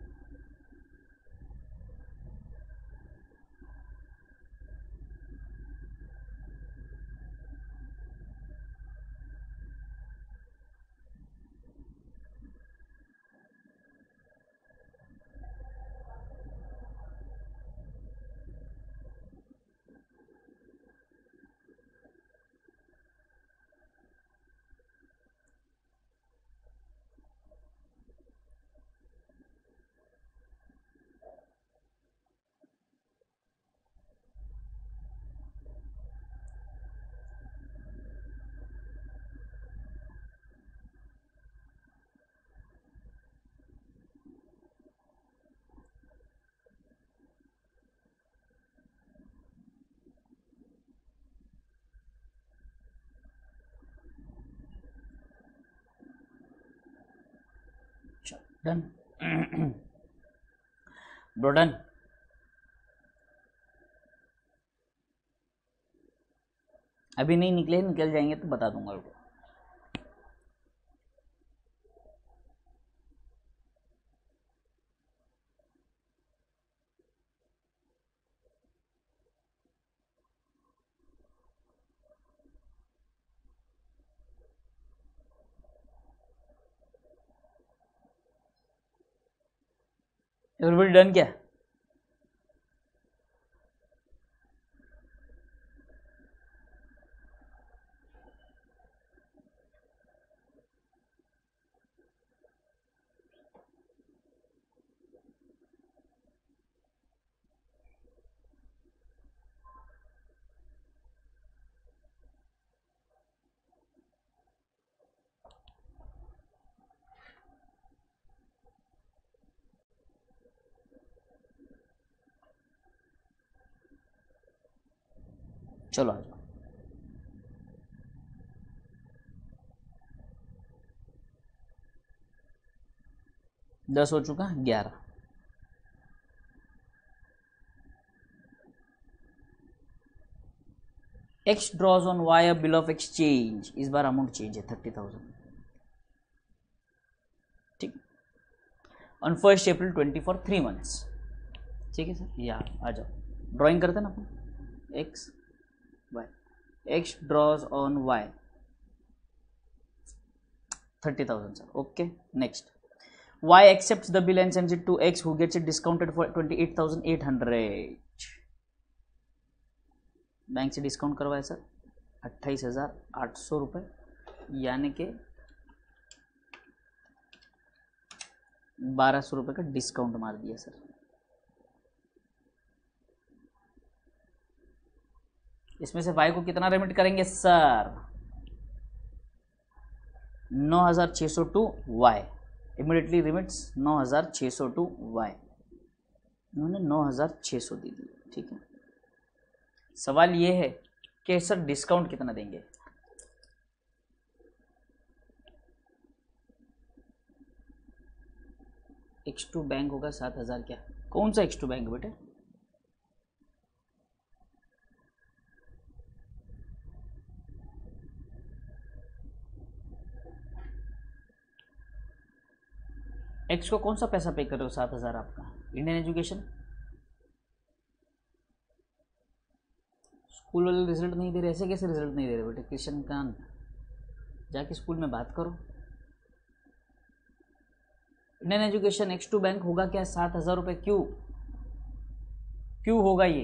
डन ब्रो, डन। अभी नहीं निकले, निकल जाएंगे तो बता दूंगा उनको। एवरीबॉडी डन क्या? चलो आ जाओ। दस हो चुका, ग्यारह। X draws on Y a bill of exchange. इस बार अमाउंट चेंज है, थर्टी थाउजेंड, ठीक। On first April twenty for three months, ठीक है सर। यहाँ आ जाओ, ड्राइंग करते ना अपन। X Y, X draws on Y thirty thousand sir. Okay next, y accepts the bill and sends it to x who gets it discounted for twenty-eight thousand eight hundred। Bank से discount करवाया sir अट्ठाईस हजार आठ सौ रुपये, यानी कि बारह सौ रुपये का डिस्काउंट मार दिया सर। इसमें से वाई को कितना रेमिट करेंगे सर? नौ हज़ार छः सौ टू वाई, इमीडिएटली रिमिट्स नौ हज़ार छः सौ टू वाई, उन्होंने नौ हज़ार छः सौ दे दी। ठीक है, सवाल ये है कि सर डिस्काउंट कितना देंगे? एक्स टू बैंक होगा सात हज़ार। क्या कौन सा एक्स टू बैंक बेटे? एक्स को कौन सा पैसा पे कर रहे हो? सात हज़ार आपका इंडियन एजुकेशन। स्कूल वाले रिजल्ट नहीं दे रहे, ऐसे कैसे रिजल्ट नहीं दे रहे बेटे? कृष्ण कांत, जाके स्कूल में बात करो। Indian education X to bank होगा क्या? सात हज़ार रुपये। क्यों क्यों होगा ये?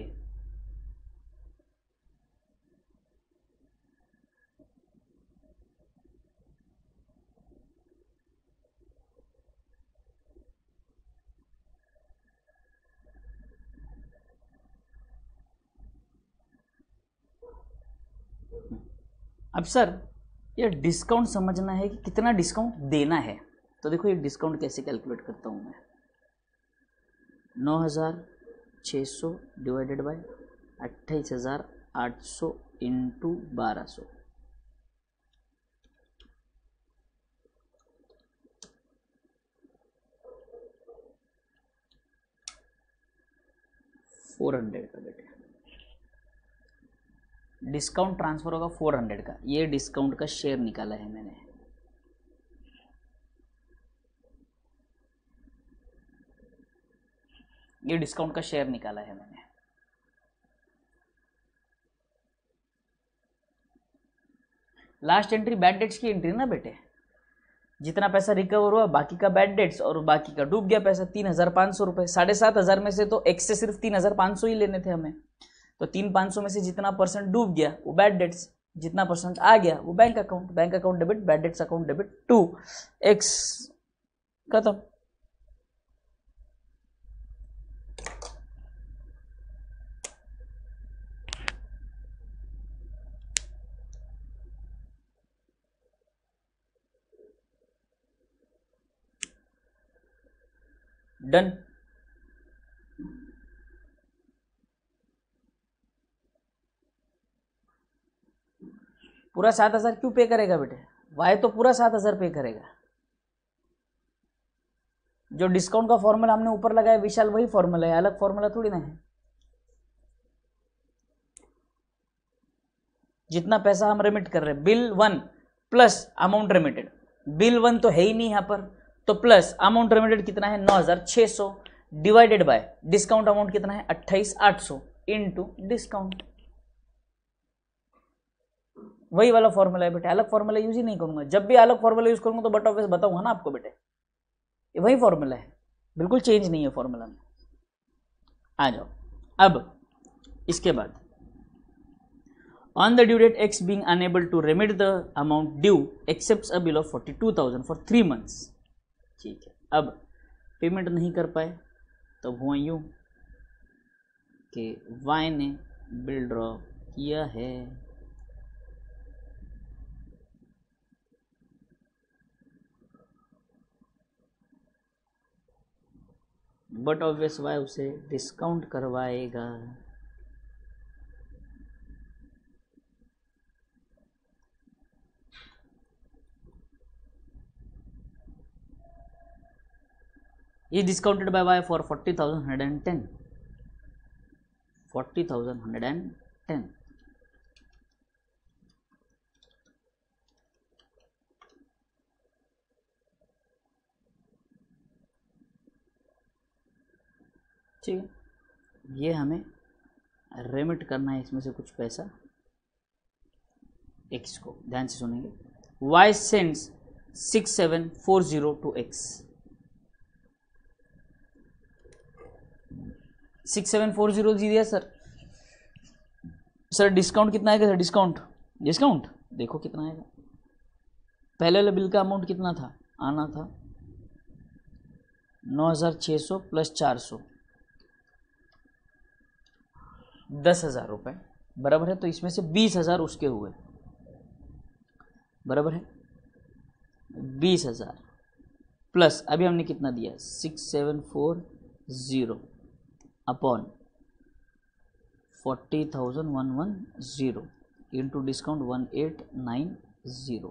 अब सर ये डिस्काउंट समझना है कि कितना डिस्काउंट देना है। तो देखो ये डिस्काउंट कैसे कैलकुलेट करता हूँ मैं। नौ हज़ार छः सौ डिवाइडेड बाई अट्ठाईस हज़ार आठ सौ इंटू बारह सौ, फोर हंड्रेड का बेटे। डिस्काउंट ट्रांसफर होगा फोर हंड्रेड का। ये डिस्काउंट का शेयर निकाला है मैंने। ये डिस्काउंट का शेयर निकाला है मैंने। लास्ट एंट्री बैड डेट्स की एंट्री ना बेटे, जितना पैसा रिकवर हुआ बाकी का बैड डेट्स और बाकी का डूब गया पैसा तीन हजार पाँच सौ रुपये। साढ़े सात हजार में से तो एक्स से सिर्फ तीन हजार पाँच सौ ही लेने थे हमें, तो तीन पाँच सौ में से जितना परसेंट डूब गया वो बैड डेट्स, जितना परसेंट आ गया वो bank account. Bank account debit, bad debts account debit to X, खत्म। डन। पूरा सात हजार क्यों पे करेगा बेटे? वाई तो पूरा सात हजार पे करेगा। जो डिस्काउंट का फॉर्मूला हमने ऊपर लगाया विशाल, वही फॉर्मूला है, अलग फॉर्मूला थोड़ी ना है। जितना पैसा हम रेमिट कर रहे हैं, bill one plus amount remitted, bill one तो है ही नहीं यहां पर, तो प्लस अमाउंट रेमिटेड कितना है नौ हजार छह सौ डिवाइडेड बाय डिस्काउंट अमाउंट कितना है अट्ठाईस आठ सौ इंटू डिस्काउंट। वही वाला फॉर्मूला है बेटे, अलग फॉर्मूला यूज ही नहीं करूंगा। जब भी अलग फॉर्मूला यूज करूंगा तो बट ऑब्वियस बताऊंगा ना आपको बेटे, ये वही फॉर्मूला है, बिल्कुल चेंज नहीं है फॉर्मूला में। आ जाओ अब इसके बाद, on the due date X being unable to remit the amount due accepts a bill of forty two thousand for three months. ठीक है, अब पेमेंट नहीं कर पाए तो हुआ यूं कि वाई ने बिल ड्रॉ किया है, बट ऑब्वियस वाई उसे डिस्काउंट करवाएगा। is discounted by y for forty thousand one hundred ten, forty thousand one hundred ten। ठीक है, ये हमें रेमिट करना है इसमें से कुछ पैसा x को। ध्यान से सुनेंगे, y sends six seven four zero to x, six seven four zero जी दिया सर। सर डिस्काउंट कितना आएगा सर? डिस्काउंट डिस्काउंट देखो कितना आएगा। पहले वाले बिल का अमाउंट कितना था? आना था नौ हजार छः सौ प्लस चार सौ, दस हजार रुपये बराबर है। तो इसमें से बीस हजार उसके हुए, बराबर है, बीस हजार प्लस अभी हमने कितना दिया, six seven four zero upon forty thousand one one zero into discount one eight nine zero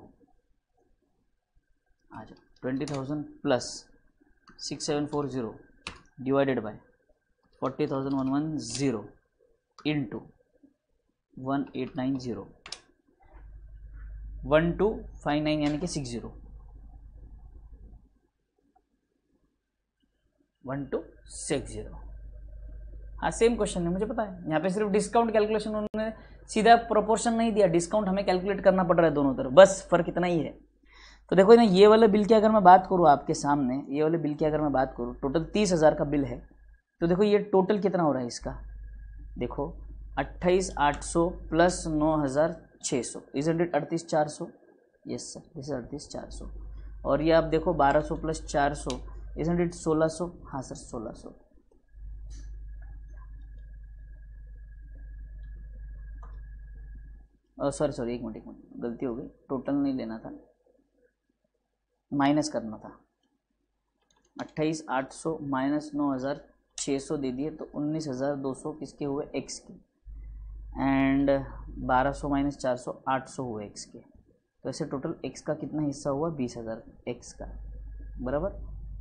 आ जाओ, twenty thousand plus six seven four zero divided by forty thousand one one zero into one eight nine zero one two five nine यानी कि six zero one two six zero. हाँ same question है, मुझे पता है। यहाँ पे सिर्फ डिस्काउंट कैलकुलेशन उन्होंने सीधा प्रोपोर्शन नहीं दिया, डिस्काउंट हमें कैलकुलेट करना पड़ रहा है दोनों तरफ, बस फर्क इतना ही है। तो देखो ना, ये वाला बिल की अगर मैं बात करूँ आपके सामने, ये वाले बिल की अगर मैं बात करूँ, टोटल तीस हज़ार का बिल है। तो देखो ये टोटल कितना हो रहा है इसका, देखो अट्ठाईस आठ सौ प्लस नौ हज़ार छः सौ इज इट अड़तीस चार सौ, यस सर दिस इज अड़तीस चार सौ। और ये आप देखो बारह सौ प्लस चार सौ इज इट सोलह सौ, हाँ सर सोलह सौ। सॉरी सॉरी एक मिनट एक मिनट गलती हो गई, टोटल नहीं लेना था, माइनस करना था। अट्ठाईस आठ सौ माइनस नौ हज़ार छः सौ दे दिए तो उन्नीस हज़ार दो सौ किसके हुए, एक्स के, एंड बारह सौ माइनस चार सौ आठ सौ हुए एक्स के। तो ऐसे टोटल एक्स का कितना हिस्सा हुआ, बीस हज़ार एक्स का, बराबर।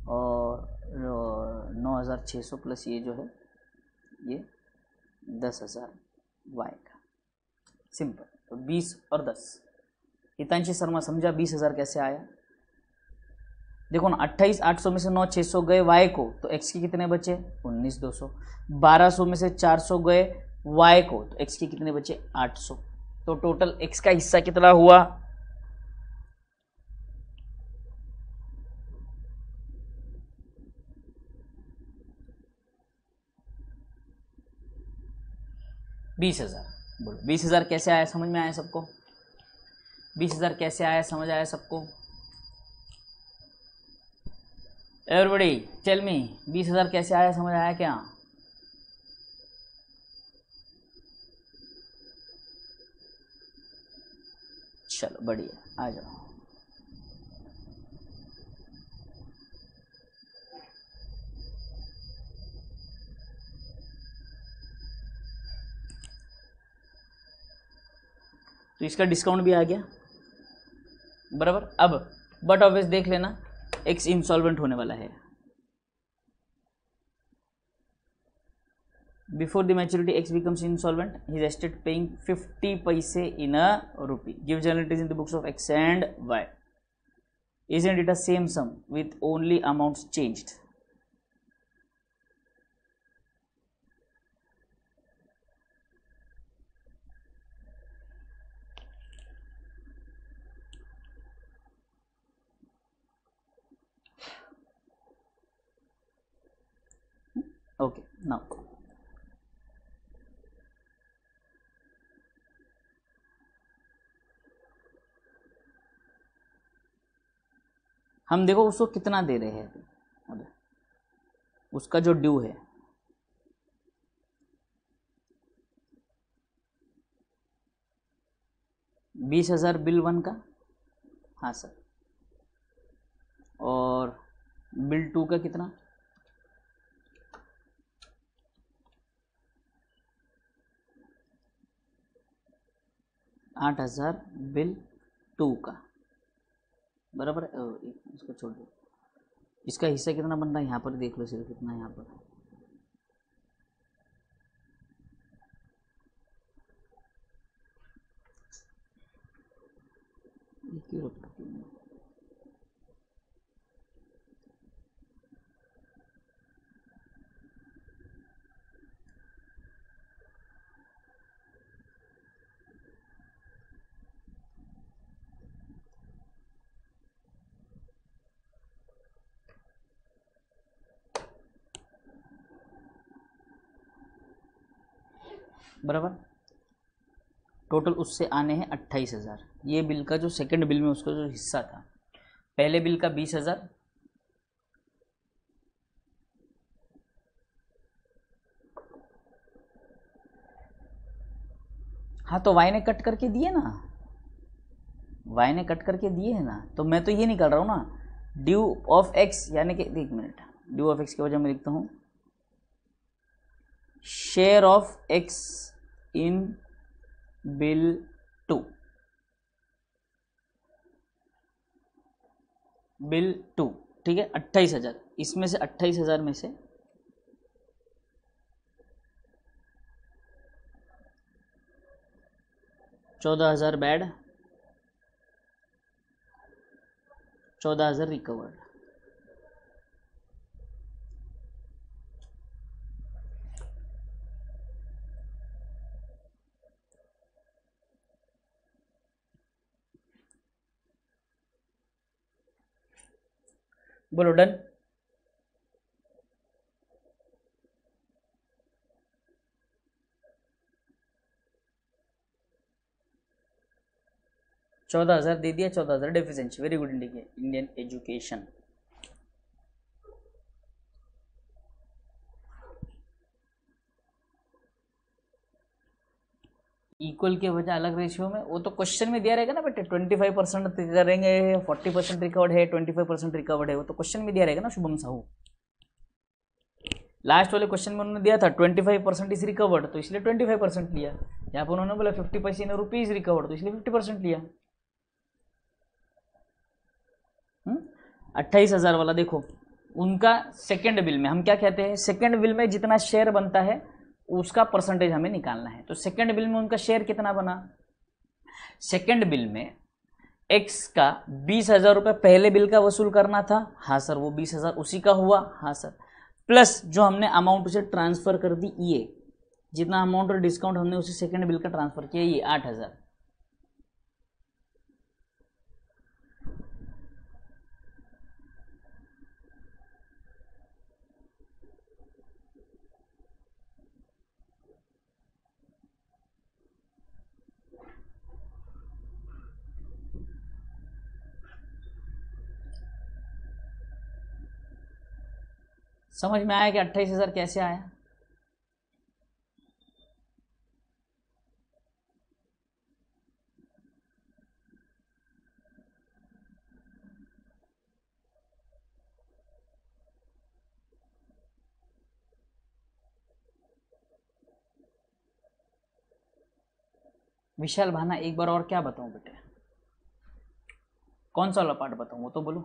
और नौ हज़ार छः सौ प्लस ये जो है ये दस हज़ार वाई का, सिंपल। तो बीस और दस, हितांशी शर्मा समझा बीस हज़ार कैसे आया। देखो ना, अट्ठाईस आठ सौ में से नौ छः सौ गए वाई को, तो एक्स के कितने बचे, उन्नीस दो सौ। बारह सौ में से चार सौ गए वाई को, तो एक्स के कितने बचे, आठ सौ। तो टोटल एक्स का हिस्सा कितना हुआ, बीस हजार। बोलो बीस हजार कैसे आया, समझ में आया सबको, बीस हजार कैसे आया, समझ आया सबको। एवरीबॉडी टेल मी, बीस हजार कैसे आया, समझ आया क्या। चलो बढ़िया, आ जाओ। तो इसका डिस्काउंट भी आ गया, बराबर। अब बट ऑब्वियस देख लेना, एक्स इंसॉल्वेंट होने वाला है। Before the maturity X becomes insolvent, he is estate paying fifty paise in a rupee, give generalities in the books of X and Y, isn't it a same sum with only amounts changed। okay now हम देखो उसको कितना दे रहे हैं, अब उसका जो due है, बीस हजार बिल वन का, हाँ सर, और बिल टू का कितना, आठ हजार बिल टू का, बराबर। इसको छोड़ दो, इसका हिस्सा कितना बन रहा है यहाँ पर देख लो, सिर्फ कितना यहाँ पर, क्यों बराबर। टोटल उससे आने हैं अट्ठाईस हज़ार, ये बिल का जो सेकंड बिल में उसका जो हिस्सा था, पहले बिल का बीस हज़ार, हाँ तो वाई ने कट करके दिए ना, वाई ने कट करके दिए है ना, तो मैं तो ये निकाल रहा हूँ ना ड्यू ऑफ एक्स, यानी कि एक मिनट, ड्यू ऑफ एक्स की वजह मैं लिखता हूँ share of X in bill two, bill two, ठीक है, अट्ठाईस हजार, इसमें से अट्ठाईस हजार में से चौदह हजार बैड, चौदह हजार रिकवर्ड। बोलो डन। चौदह हजार दे दिया, चौदह हजार deficiency, very good Indian education. Equal के वजह अलग रेशियो में, वो तो क्वेश्चन में दिया रहेगा ना बेटे, ट्वेंटी फाइव परसेंट करेंगे, फोर्टी परसेंट रिकवर्ड है, ट्वेंटी फाइव परसेंट रिकवर्ड है, वो तो क्वेश्चन में दिया रहेगा ना शुभम साहू। लास्ट वाले क्वेश्चन में उन्होंने दिया था twenty five percent is recovered, तो इसलिए ट्वेंटी फाइव परसेंट लिया। यहाँ पर उन्होंने बोला फिफ्टी परसेंट रुपीज रिकवर्ड, तो इसलिए फिफ्टी परसेंट लिया। अट्ठाईस हजार वाला देखो, उनका सेकेंड बिल में हम क्या कहते हैं, सेकेंड बिल में जितना शेयर बनता है उसका परसेंटेज हमें निकालना है। तो सेकेंड बिल में उनका शेयर कितना बना, सेकेंड बिल में एक्स का बीस हजार रुपये पहले बिल का वसूल करना था, हाँ सर वो बीस हजार उसी का हुआ, हाँ सर, प्लस जो हमने अमाउंट उसे ट्रांसफर कर दी, ये जितना अमाउंट और डिस्काउंट हमने उसे सेकेंड बिल का ट्रांसफर किया, ये आठ हजार। समझ में आया कि अट्ठाईस हजार कैसे आया। विशाल भाना, एक बार और क्या बताऊं बेटे, कौन सा वाला पार्ट बताऊं वो तो बोलो।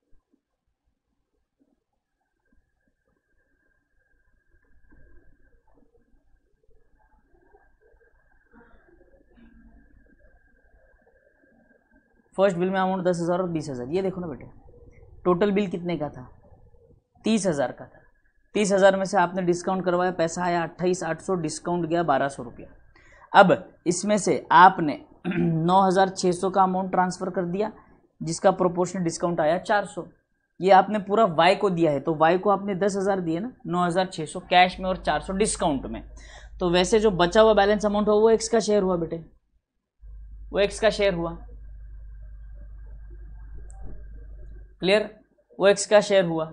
फर्स्ट बिल में अमाउंट दस हजार और बीस हजार, ये देखो ना बेटे, टोटल बिल कितने का था, तीस हजार का था। तीस हजार में से आपने डिस्काउंट करवाया, पैसा आया अट्ठाईस आठ सौ, डिस्काउंट गया बारह सौ रुपया। अब इसमें से आपने नौ हजार छः सौ का अमाउंट ट्रांसफर कर दिया, जिसका प्रोपोर्शनल डिस्काउंट आया चार सौ। ये आपने पूरा वाई को दिया है, तो वाई को आपने दस हजार दिए ना, नौ हजार छः सौ कैश में और चार सौ डिस्काउंट में। तो वैसे जो बचा हुआ बैलेंस अमाउंट हुआ वो एक्स का शेयर हुआ बेटे, वो एक्स का शेयर हुआ, क्लियर, वो एक्स का शेयर हुआ।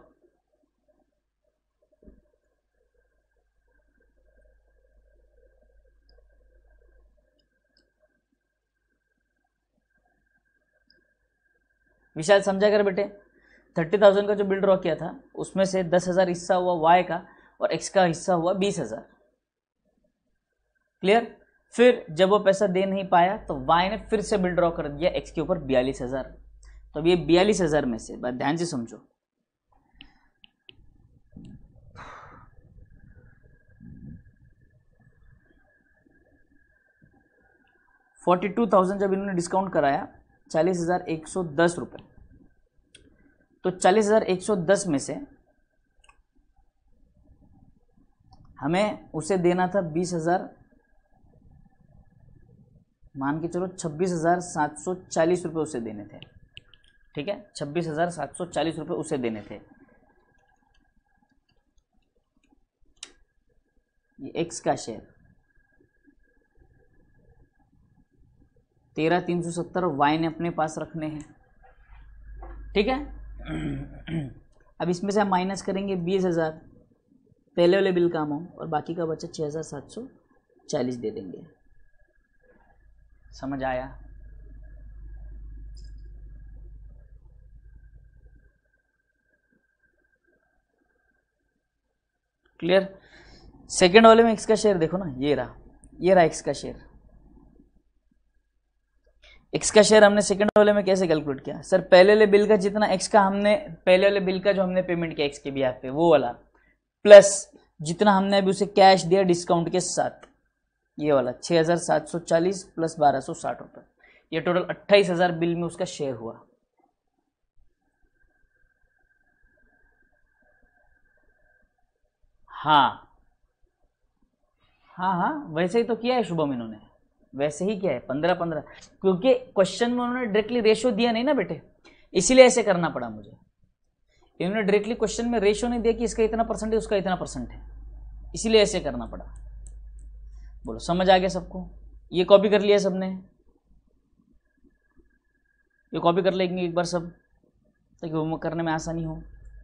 विशाल समझा कर बेटे, थर्टी थाउजेंड का जो बिल ड्रॉ किया था उसमें से दस हजार हिस्सा हुआ वाई का और एक्स का हिस्सा हुआ बीस हजार, क्लियर। फिर जब वो पैसा दे नहीं पाया तो वाई ने फिर से बिल ड्रॉ कर दिया एक्स के ऊपर बयालीस हजार। तो अब ये बयालीस हजार में से, बात ध्यान से समझो, फोर्टी टू थाउजेंड जब इन्होंने डिस्काउंट कराया, चालीस हजार एक सौ दस रुपये, तो चालीस हजार एक सौ दस में से हमें उसे देना था बीस हजार, मान के चलो छब्बीस हजार सात सौ चालीस रुपये उसे देने थे, ठीक है, छब्बीस हजार सात सौ चालीस रुपये उसे देने थे। ये एक्स का शेयर, तेरह तीन सौ सत्तर वाई ने अपने पास रखने हैं, ठीक है। अब इसमें से हम माइनस करेंगे बीस हजार पहले वाले बिल का अमाउंट, और बाकी का बचा छः हजार सात सौ चालीस दे देंगे। समझ आया? क्लियर? सेकेंड वाले में एक्स का शेयर देखो ना, ये रहा, ये रहा एक्स का शेयर। एक्स का शेयर हमने सेकंड वाले में कैसे कैलकुलेट किया सर? पहले वाले बिल का जितना एक्स का हमने, पहले वाले बिल का जो हमने पेमेंट किया एक्स के बिहाफ पे वो वाला, प्लस जितना हमने अभी उसे कैश दिया डिस्काउंट के साथ, ये वाला छः हज़ार सात सौ चालीस प्लस बारह सौ साठ रुपये, ये टोटल अट्ठाईस हज़ार बिल में उसका शेयर हुआ। हाँ हाँ हाँ, वैसे ही तो किया है शुभम इन्होंने, वैसे ही किया है पंद्रह पंद्रह, क्योंकि क्वेश्चन में उन्होंने डायरेक्टली रेशियो दिया नहीं ना बेटे, इसीलिए ऐसे करना पड़ा मुझे। इन्होंने डायरेक्टली क्वेश्चन में रेशियो नहीं दिया कि इसका इतना परसेंट है उसका इतना परसेंट है, इसीलिए ऐसे करना पड़ा। बोलो समझ आ गया सबको? ये कॉपी कर लिया सबने? ये कॉपी कर लेंगे एक बार सब, ताकि होमवर्क करने में आसानी हो।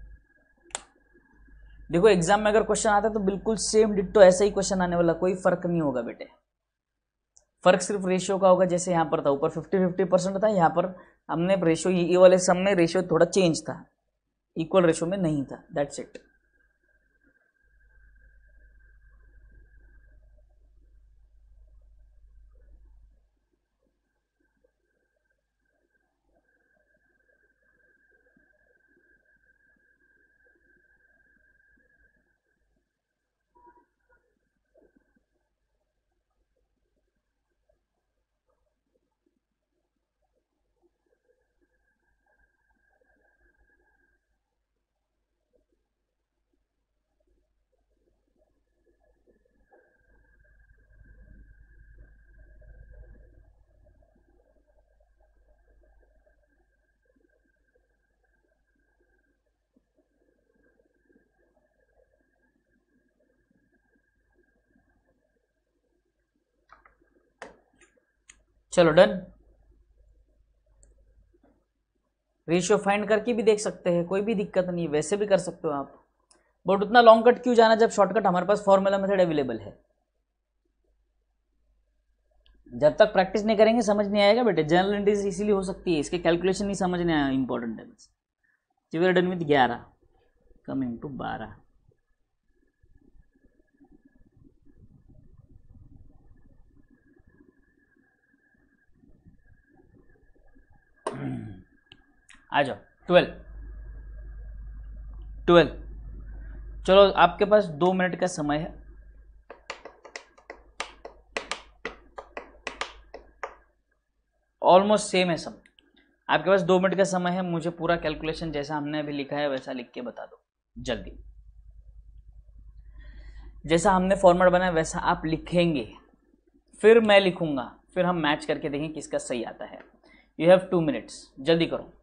देखो एग्जाम में अगर क्वेश्चन आता है तो बिल्कुल सेम डिट्टो ऐसा ही क्वेश्चन आने वाला, कोई फर्क नहीं होगा बेटे। फर्क सिर्फ रेशियो का होगा, जैसे यहाँ पर था ऊपर फिफ्टी फिफ्टी परसेंट था, यहाँ पर हमने रेशियो, ये वाले सम में रेशियो थोड़ा चेंज था, इक्वल रेशियो में नहीं था, दैट्स इट। चलो डन। रेशियो फाइंड करके भी देख सकते हैं, कोई भी दिक्कत नहीं है, वैसे भी कर सकते हो आप, बट उतना लॉन्ग कट क्यों जाना जब शॉर्टकट हमारे पास फॉर्मूला मेथड अवेलेबल है। जब तक प्रैक्टिस नहीं करेंगे समझ नहीं आएगा बेटे। जनरल एंट्रीज इसीलिए हो सकती है, इसके कैलकुलेशन नहीं समझने आया, इंपॉर्टेंट है बस। वी डन विद ग्यारह कमिंग टू बारह। आ जाओ ट्वेल्व ट्वेल्व। चलो आपके पास दो मिनट का समय है, ऑलमोस्ट सेम है सब। आपके पास दो मिनट का समय है, मुझे पूरा कैलकुलेशन जैसा हमने अभी लिखा है वैसा लिख के बता दो जल्दी। जैसा हमने फॉर्मेट बनाया वैसा आप लिखेंगे, फिर मैं लिखूंगा, फिर हम मैच करके देखें किसका सही आता है। यू हैव टू मिनट्स, जल्दी करो।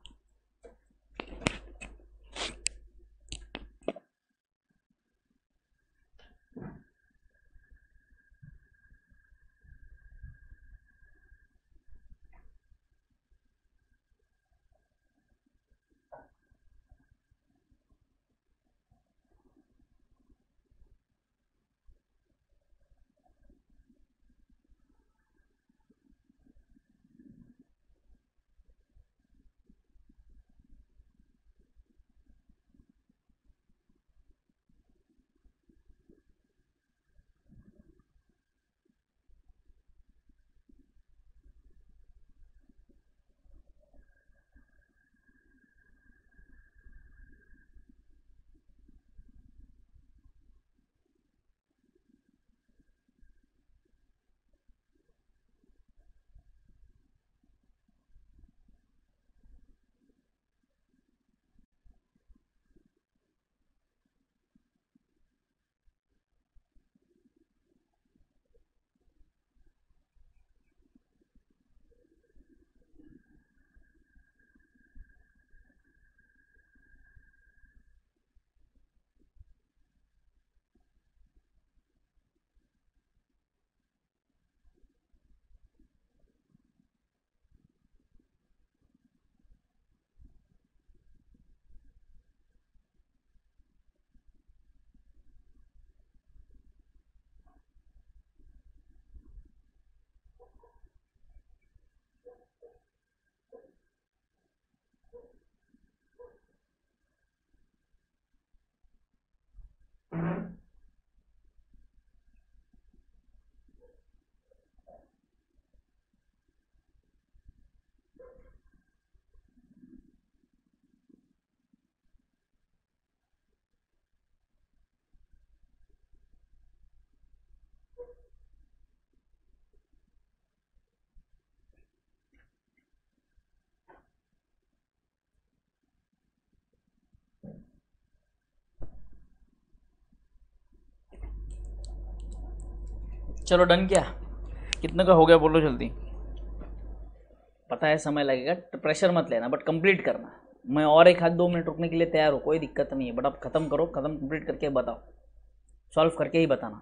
चलो डन किया। कितने का हो गया बोलो जल्दी। पता है समय लगेगा, प्रेशर मत लेना, बट कंप्लीट करना। मैं और एक हाथ दो मिनट रुकने के लिए तैयार हूँ, कोई दिक्कत नहीं है, बट अब खत्म करो, खत्म कंप्लीट करके बताओ, सॉल्व करके ही बताना।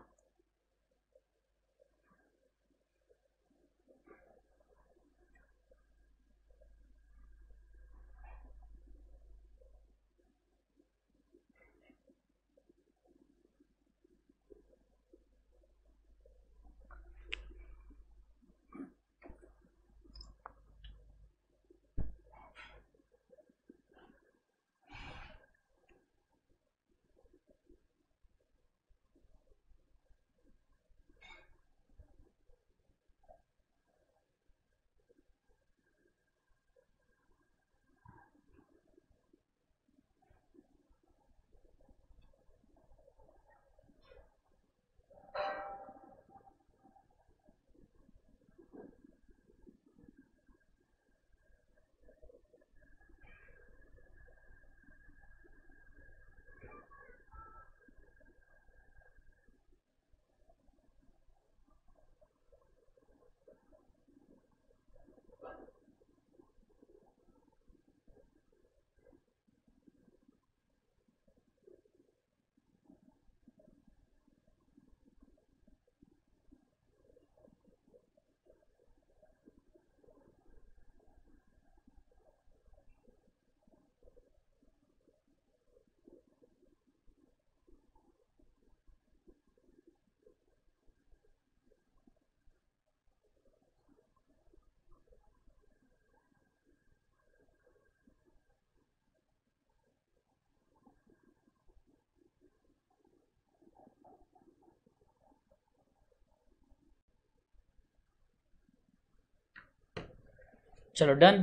चलो done.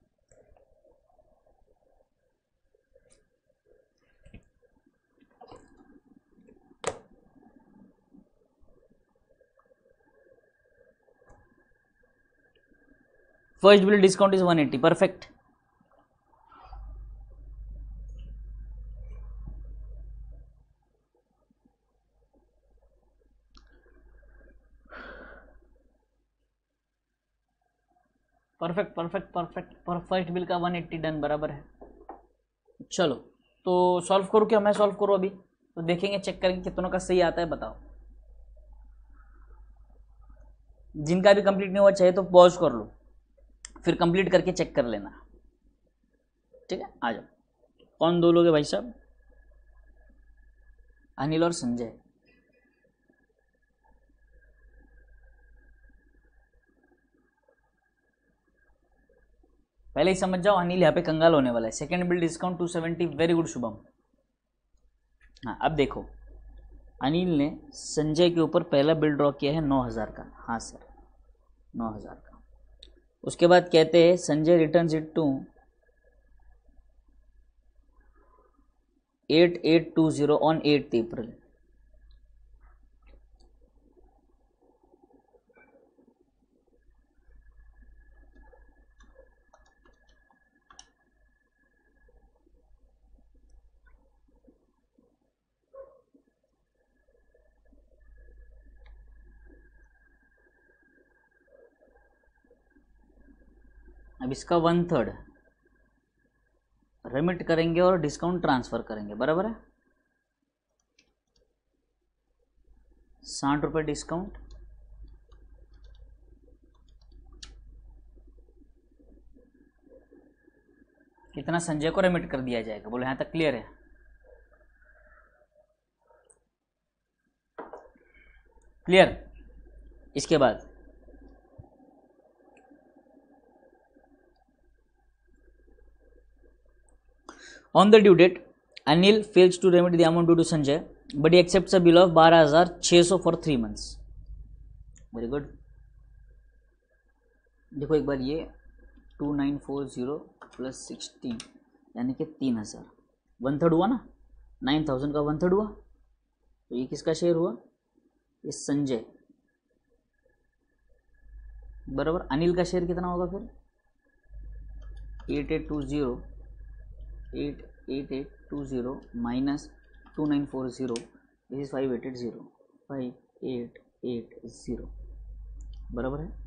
First bill discount is one eighty, perfect. Perfect perfect perfect first bill का वन एट्टी डन, बराबर है। चलो तो सॉल्व करूँ क्या, मैं सॉल्व करूँ अभी, तो देखेंगे चेक करके कितनों का सही आता है, बताओ। जिनका भी कंप्लीट नहीं हुआ चाहिए तो पॉज कर लो, फिर कंप्लीट करके चेक कर लेना, ठीक है। आ जाओ, कौन दो लोग हैं भाई साहब? अनिल और संजय। पहले ही समझ जाओ, अनिल यहाँ पे कंगाल होने वाला है। Second bill discount two seventy, very good Shubham. हाँ अब देखो, अनिल ने संजय के ऊपर पहला बिल ड्रॉ किया है नौ हज़ार का, हाँ सर नौ हज़ार का। उसके बाद कहते हैं Sanjay returns it to eight eight two zero on eighth April. अब इसका वन थर्ड रेमिट करेंगे और डिस्काउंट ट्रांसफर करेंगे, बराबर है। साठ रुपये डिस्काउंट, कितना संजय को रेमिट कर दिया जाएगा, बोलो यहाँ तक क्लियर है? क्लियर। इसके बाद on the due date Anil fails to remit the amount due to Sanjay but he accepts a bill of बारह हजार छः सौ for three months. Very good. देखो एक बार ये two nine four zero plus sixteen यानी कि तीन हज़ार, वन थर्ड हुआ ना, नाइन थाउजेंड का वन थर्ड हुआ, तो ये किसका शेयर हुआ? ये संजय, बराबर। अनिल का शेयर कितना होगा फिर? Eight eight two zero eight eight eight two zero minus two nine four zero, this is five eight eight zero, five eight eight zero बराबर है।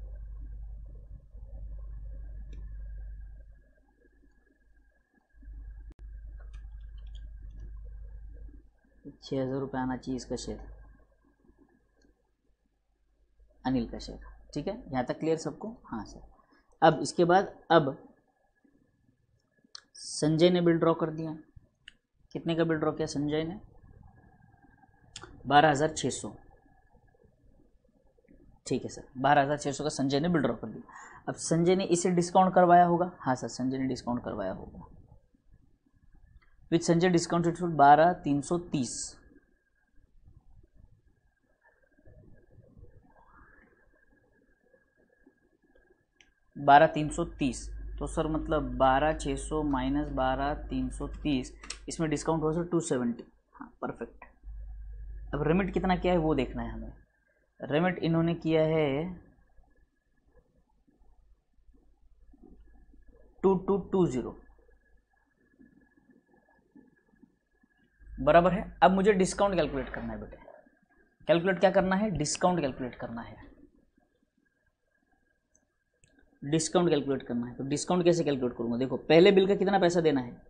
छः हज़ार रुपये आना चाहिए इसका शेयर, अनिल का शेयर। ठीक है, यहाँ तक क्लियर सबको? हाँ सर। अब इसके बाद अब संजय ने बिल ड्रॉ कर दिया। कितने का बिल ड्रॉ किया संजय ने? बारह हज़ार छः सौ। ठीक है सर, बारह हज़ार छः सौ का संजय ने बिल ड्रॉ कर दिया। अब संजय ने इसे डिस्काउंट करवाया होगा। हाँ सर, संजय ने डिस्काउंट करवाया होगा। विथ संजय डिस्काउंट बारह तीन सौ तीस। बारह तीन सौ तीस तो सर मतलब बारह छः सौ माइनस बारह तीन सौ तीस, इसमें डिस्काउंट हो सर टू सेवेंटी। हाँ परफेक्ट। अब रेमिट कितना किया है वो देखना है हमें। रेमिट इन्होंने किया है टू टू टू ज़ीरो बराबर है। अब मुझे डिस्काउंट कैलकुलेट करना है बेटे। कैलकुलेट क्या करना है? डिस्काउंट कैलकुलेट करना है। डिस्काउंट कैलकुलेट करना है तो डिस्काउंट कैसे कैलकुलेट करूंगा? देखो, पहले बिल का कितना पैसा देना है?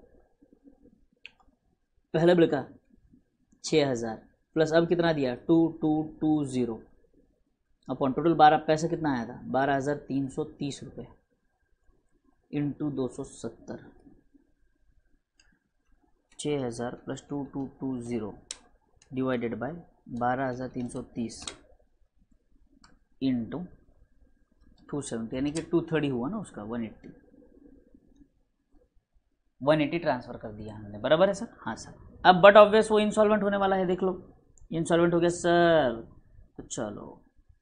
पहले बिल का छः हज़ार प्लस अब कितना दिया? Two two two zero upon total बारह। पैसा कितना आया था? बारह हज़ार तीन सौ तीस रुपये इंटू दो सौ सत्तर। छः हज़ार plus two two two zero divided by बारह हज़ार तीन सौ तीस इंटू टू सेवेंटी, यानी कि टू थर्टी हुआ ना उसका, one eighty. One eighty transfer कर दिया हमने, बराबर है सर? हाँ सर। अब बट ऑब्वियस वो इंसॉल्वेंट होने वाला है। देख लो, इंसॉल्वेंट हो गया सर। तो चलो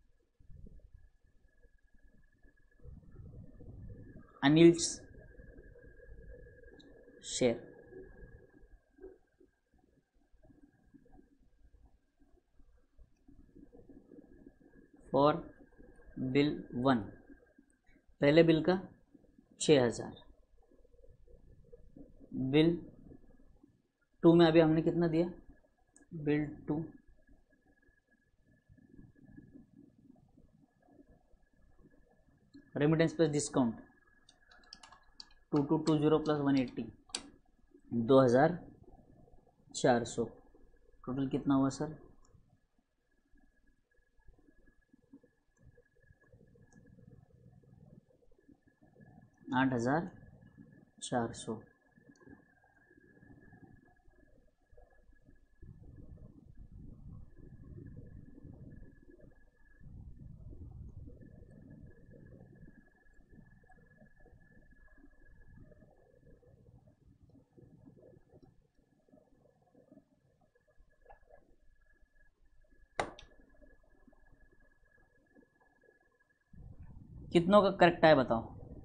Anil's share for bill one, पहले बिल का छः हज़ार, बिल टू में अभी हमने कितना दिया? Bill two remittance plus discount two two two zero plus one eighty, दो हज़ार चार सौ। टोटल कितना हुआ सर? आठ हज़ार चार सौ। कितनों का करेक्ट है बताओ?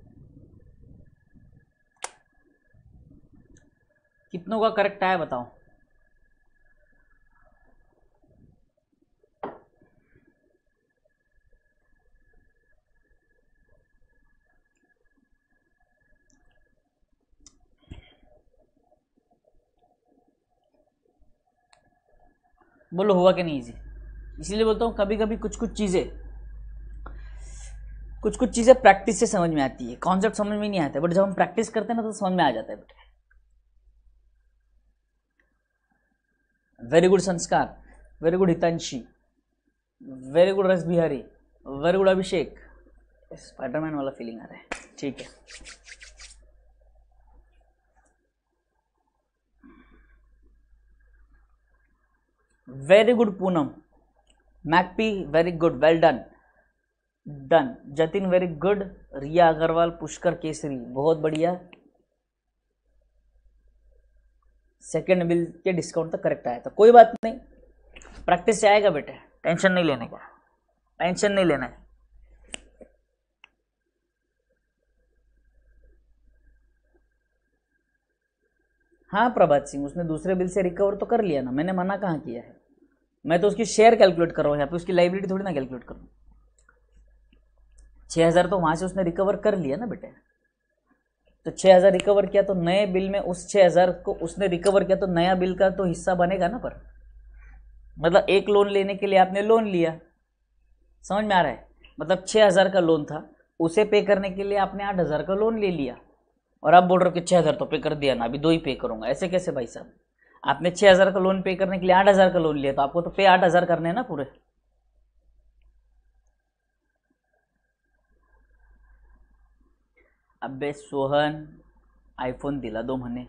कितनों का करेक्ट है बताओ? बोलो हुआ कि नहीं इजी? इसीलिए बोलता हूँ कभी कभी कुछ कुछ चीज़ें कुछ कुछ चीज़ें प्रैक्टिस से समझ में आती है। कॉन्सेप्ट समझ में नहीं आता है, बट जब हम प्रैक्टिस करते हैं ना तो समझ में आ जाता है बेटे। Very good Sanskar, very good Hitanshi, very good Ras Bihari, very good Abhishek. Spiderman वाला फीलिंग आ रहा है। ठीक है, वेरी गुड पूनम, मैकपी very good, well done done. Jatin very good, Riya Agarwal, Pushkar Kesari बहुत बढ़िया। सेकंड बिल के डिस्काउंट तक करेक्ट आया था, कोई बात नहीं, प्रैक्टिस से आएगा बेटे, टेंशन नहीं लेने का, टेंशन नहीं लेना है। हाँ प्रभात सिंह, उसने दूसरे बिल से रिकवर तो कर लिया ना, मैंने मना कहाँ किया है। मैं तो उसकी शेयर कैलकुलेट कर रहा हूँ यहाँ पे, उसकी लाइबिलिटी थोड़ी ना कैलकुलेट कर रहा हूँ। छः हज़ार तो वहाँ से उसने रिकवर कर लिया ना बेटे, तो छः हज़ार रिकवर किया तो नए बिल में उस छः हज़ार को उसने रिकवर किया तो नया बिल का तो हिस्सा बनेगा ना। पर मतलब एक लोन लेने के लिए आपने लोन लिया, समझ में आ रहा है? मतलब छः हज़ार का लोन था, उसे पे करने के लिए आपने आठ हज़ार का लोन ले लिया और आप बोल रहे हो कि छः हज़ार तो पे कर दिया ना, अभी दो ही पे करूँगा। ऐसे कैसे भाई साहब? आपने छः हज़ार का लोन पे करने के लिए आठ हज़ार का लोन लिया, तो आपको तो पे आठ हज़ार करने हैं ना पूरे। अबे सोहन, आईफोन दिला दो म्हणे।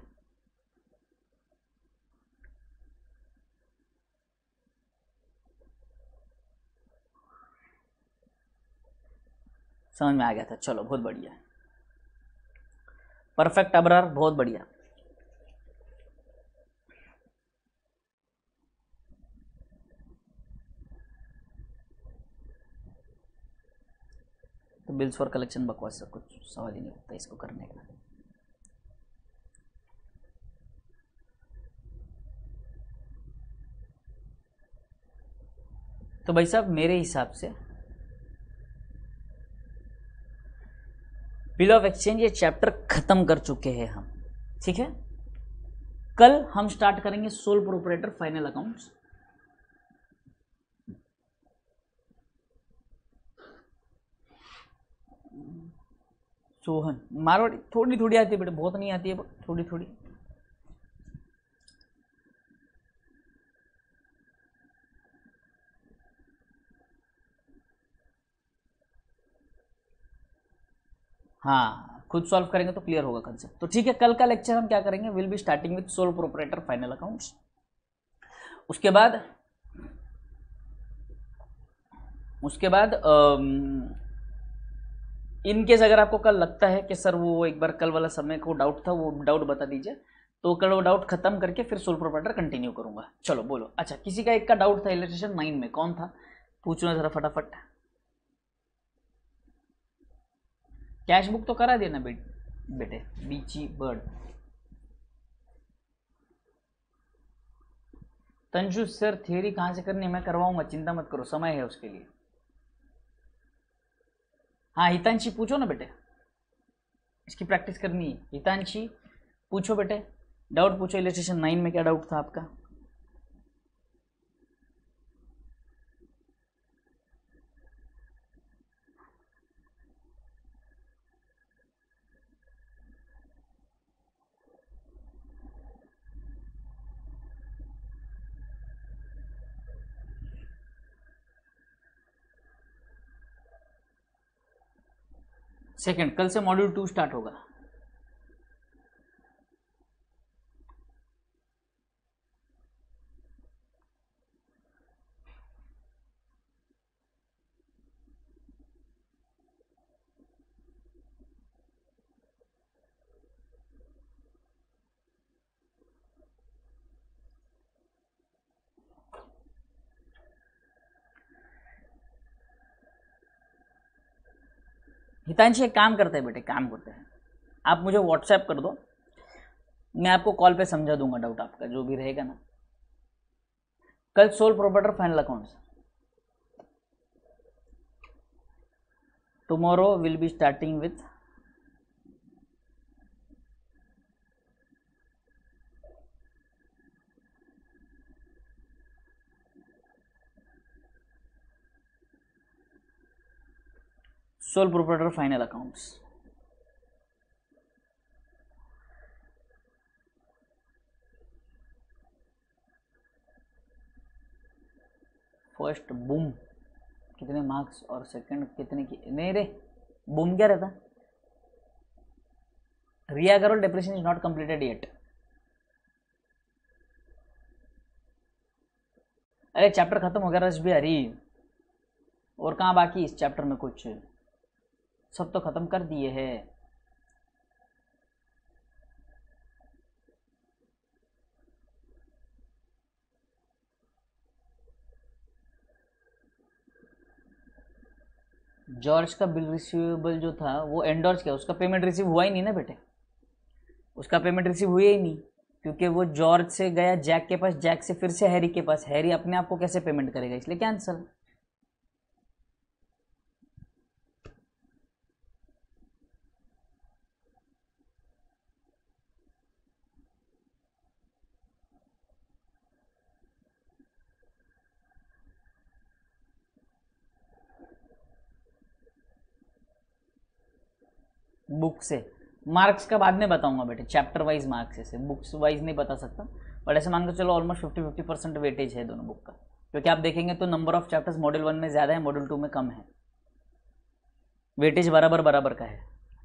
समझ में आ गया था, चलो बहुत बढ़िया, परफेक्ट अबरार, बहुत बढ़िया। तो बिल्स फॉर कलेक्शन बकवास है, कुछ सवाल ही नहीं होता इसको करने का। तो भाई साहब मेरे हिसाब से बिल ऑफ एक्सचेंज ये चैप्टर खत्म कर चुके हैं हम, ठीक है। कल हम स्टार्ट करेंगे sole proprietor final accounts. Sohan Marwari थोड़ी थोड़ी आती है बेटे, बहुत नहीं आती है, थोड़ी थोड़ी। हाँ, खुद सॉल्व करेंगे तो क्लियर होगा कंसेप्ट। तो ठीक है, कल का लेक्चर हम क्या करेंगे, will be starting with sole proprietor final accounts. उसके बाद उसके बाद इनकेस अगर आपको कल लगता है कि सर वो एक बार कल वाला समय को डाउट था, वो डाउट बता दीजिए, तो कल वो डाउट खत्म करके फिर सोल प्रोपराइटर कंटिन्यू करूंगा। चलो बोलो। अच्छा, किसी का एक का डाउट था इलेक्ट्रिशियन नाइन में, कौन था? पूछना जरा फटाफट। कैश बुक तो करा देना बेट, बेटे बीची बर्ड। तंजू सर थियरी कहाँ से करनी है, मैं करवाऊंगा, चिंता मत करो, समय है उसके लिए। हाँ हितांशी पूछो ना बेटे, इसकी प्रैक्टिस करनी है। हितांशी पूछो बेटे, डाउट पूछो, इलेक्ट्रिशियन नाइन में क्या डाउट था आपका? सेकंड, कल से मॉड्यूल टू स्टार्ट होगा। हितांशी एक काम करते हैं बेटे, काम करते हैं, आप मुझे व्हाट्सएप कर दो, मैं आपको कॉल पे समझा दूंगा डाउट आपका जो भी रहेगा ना। कल sole proprietor final accounts, tomorrow will be starting with sole proprietor final accounts. First book कितने मार्क्स और सेकंड कितने की? नहीं रे, बूम क्या रहता? रिया करो, depression is not completed yet. अरे चैप्टर खत्म हो गया रस भी हरी, और कहाँ बाकी इस चैप्टर में कुछ, सब तो खत्म कर दिए हैं। जॉर्ज का बिल रिसीवेबल जो था वो एंडोर्स किया, उसका पेमेंट रिसीव हुआ ही नहीं ना बेटे, उसका पेमेंट रिसीव हुआ ही नहीं, क्योंकि वो जॉर्ज से गया जैक के पास, जैक से फिर से हैरी के पास, हैरी अपने आप को कैसे पेमेंट करेगा, इसलिए कैंसिल। बुक से। मार्क्स का बाद में बताऊंगा बेटे, चैप्टर वाइज मार्क्स ऐसे, बुक्स वाइज नहीं बता सकता, बट ऐसे मान के चलो almost fifty fifty percent weightage है दोनों बुक का, क्योंकि आप देखेंगे तो number of chapters module one में ज़्यादा है, मॉड्यूल टू में कम है, वेटेज बराबर बराबर का है।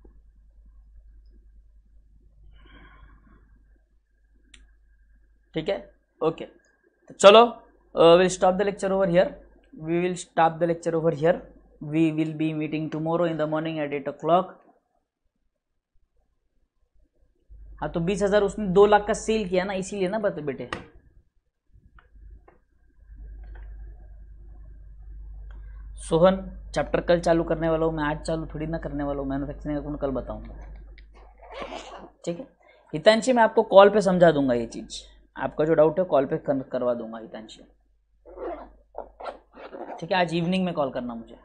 ठीक है, ओके, तो चलो will stop the lecture over here, we will stop the lecture over here, we will be meeting tomorrow in the morning at eight o'clock. हाँ तो बीस हजार उसने दो लाख का सेल किया ना, इसीलिए ना बता बेटे। सोहन चैप्टर कल चालू करने वाला हूँ मैं, आज चालू थोड़ी ना करने वाला हूँ, मैन्युफैक्चरिंग अकाउंट कल बताऊंगा। ठीक है हितांशी, मैं आपको कॉल पे समझा दूंगा ये चीज, आपका जो डाउट है कॉल पे कर, करवा दूंगा हितांशी। ठीक है, आज इवनिंग में कॉल करना मुझे।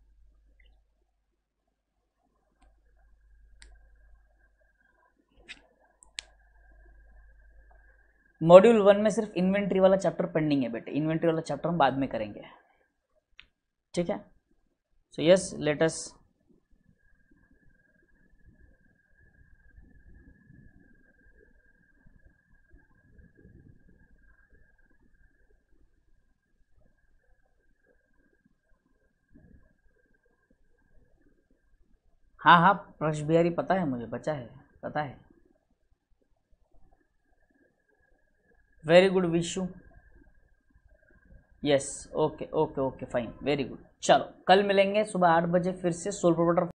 मॉड्यूल वन में सिर्फ इन्वेंट्री वाला चैप्टर पेंडिंग है बेटे, इन्वेंट्री वाला चैप्टर हम बाद में करेंगे। ठीक है, सो यस लेट अस हाँ हाँ प्रकाश बिहारी पता है मुझे, बचा है, पता है। Very good Vishu, yes okay okay okay fine very good. चलो कल मिलेंगे सुबह आठ बजे फिर से सोल प्रोपराइटर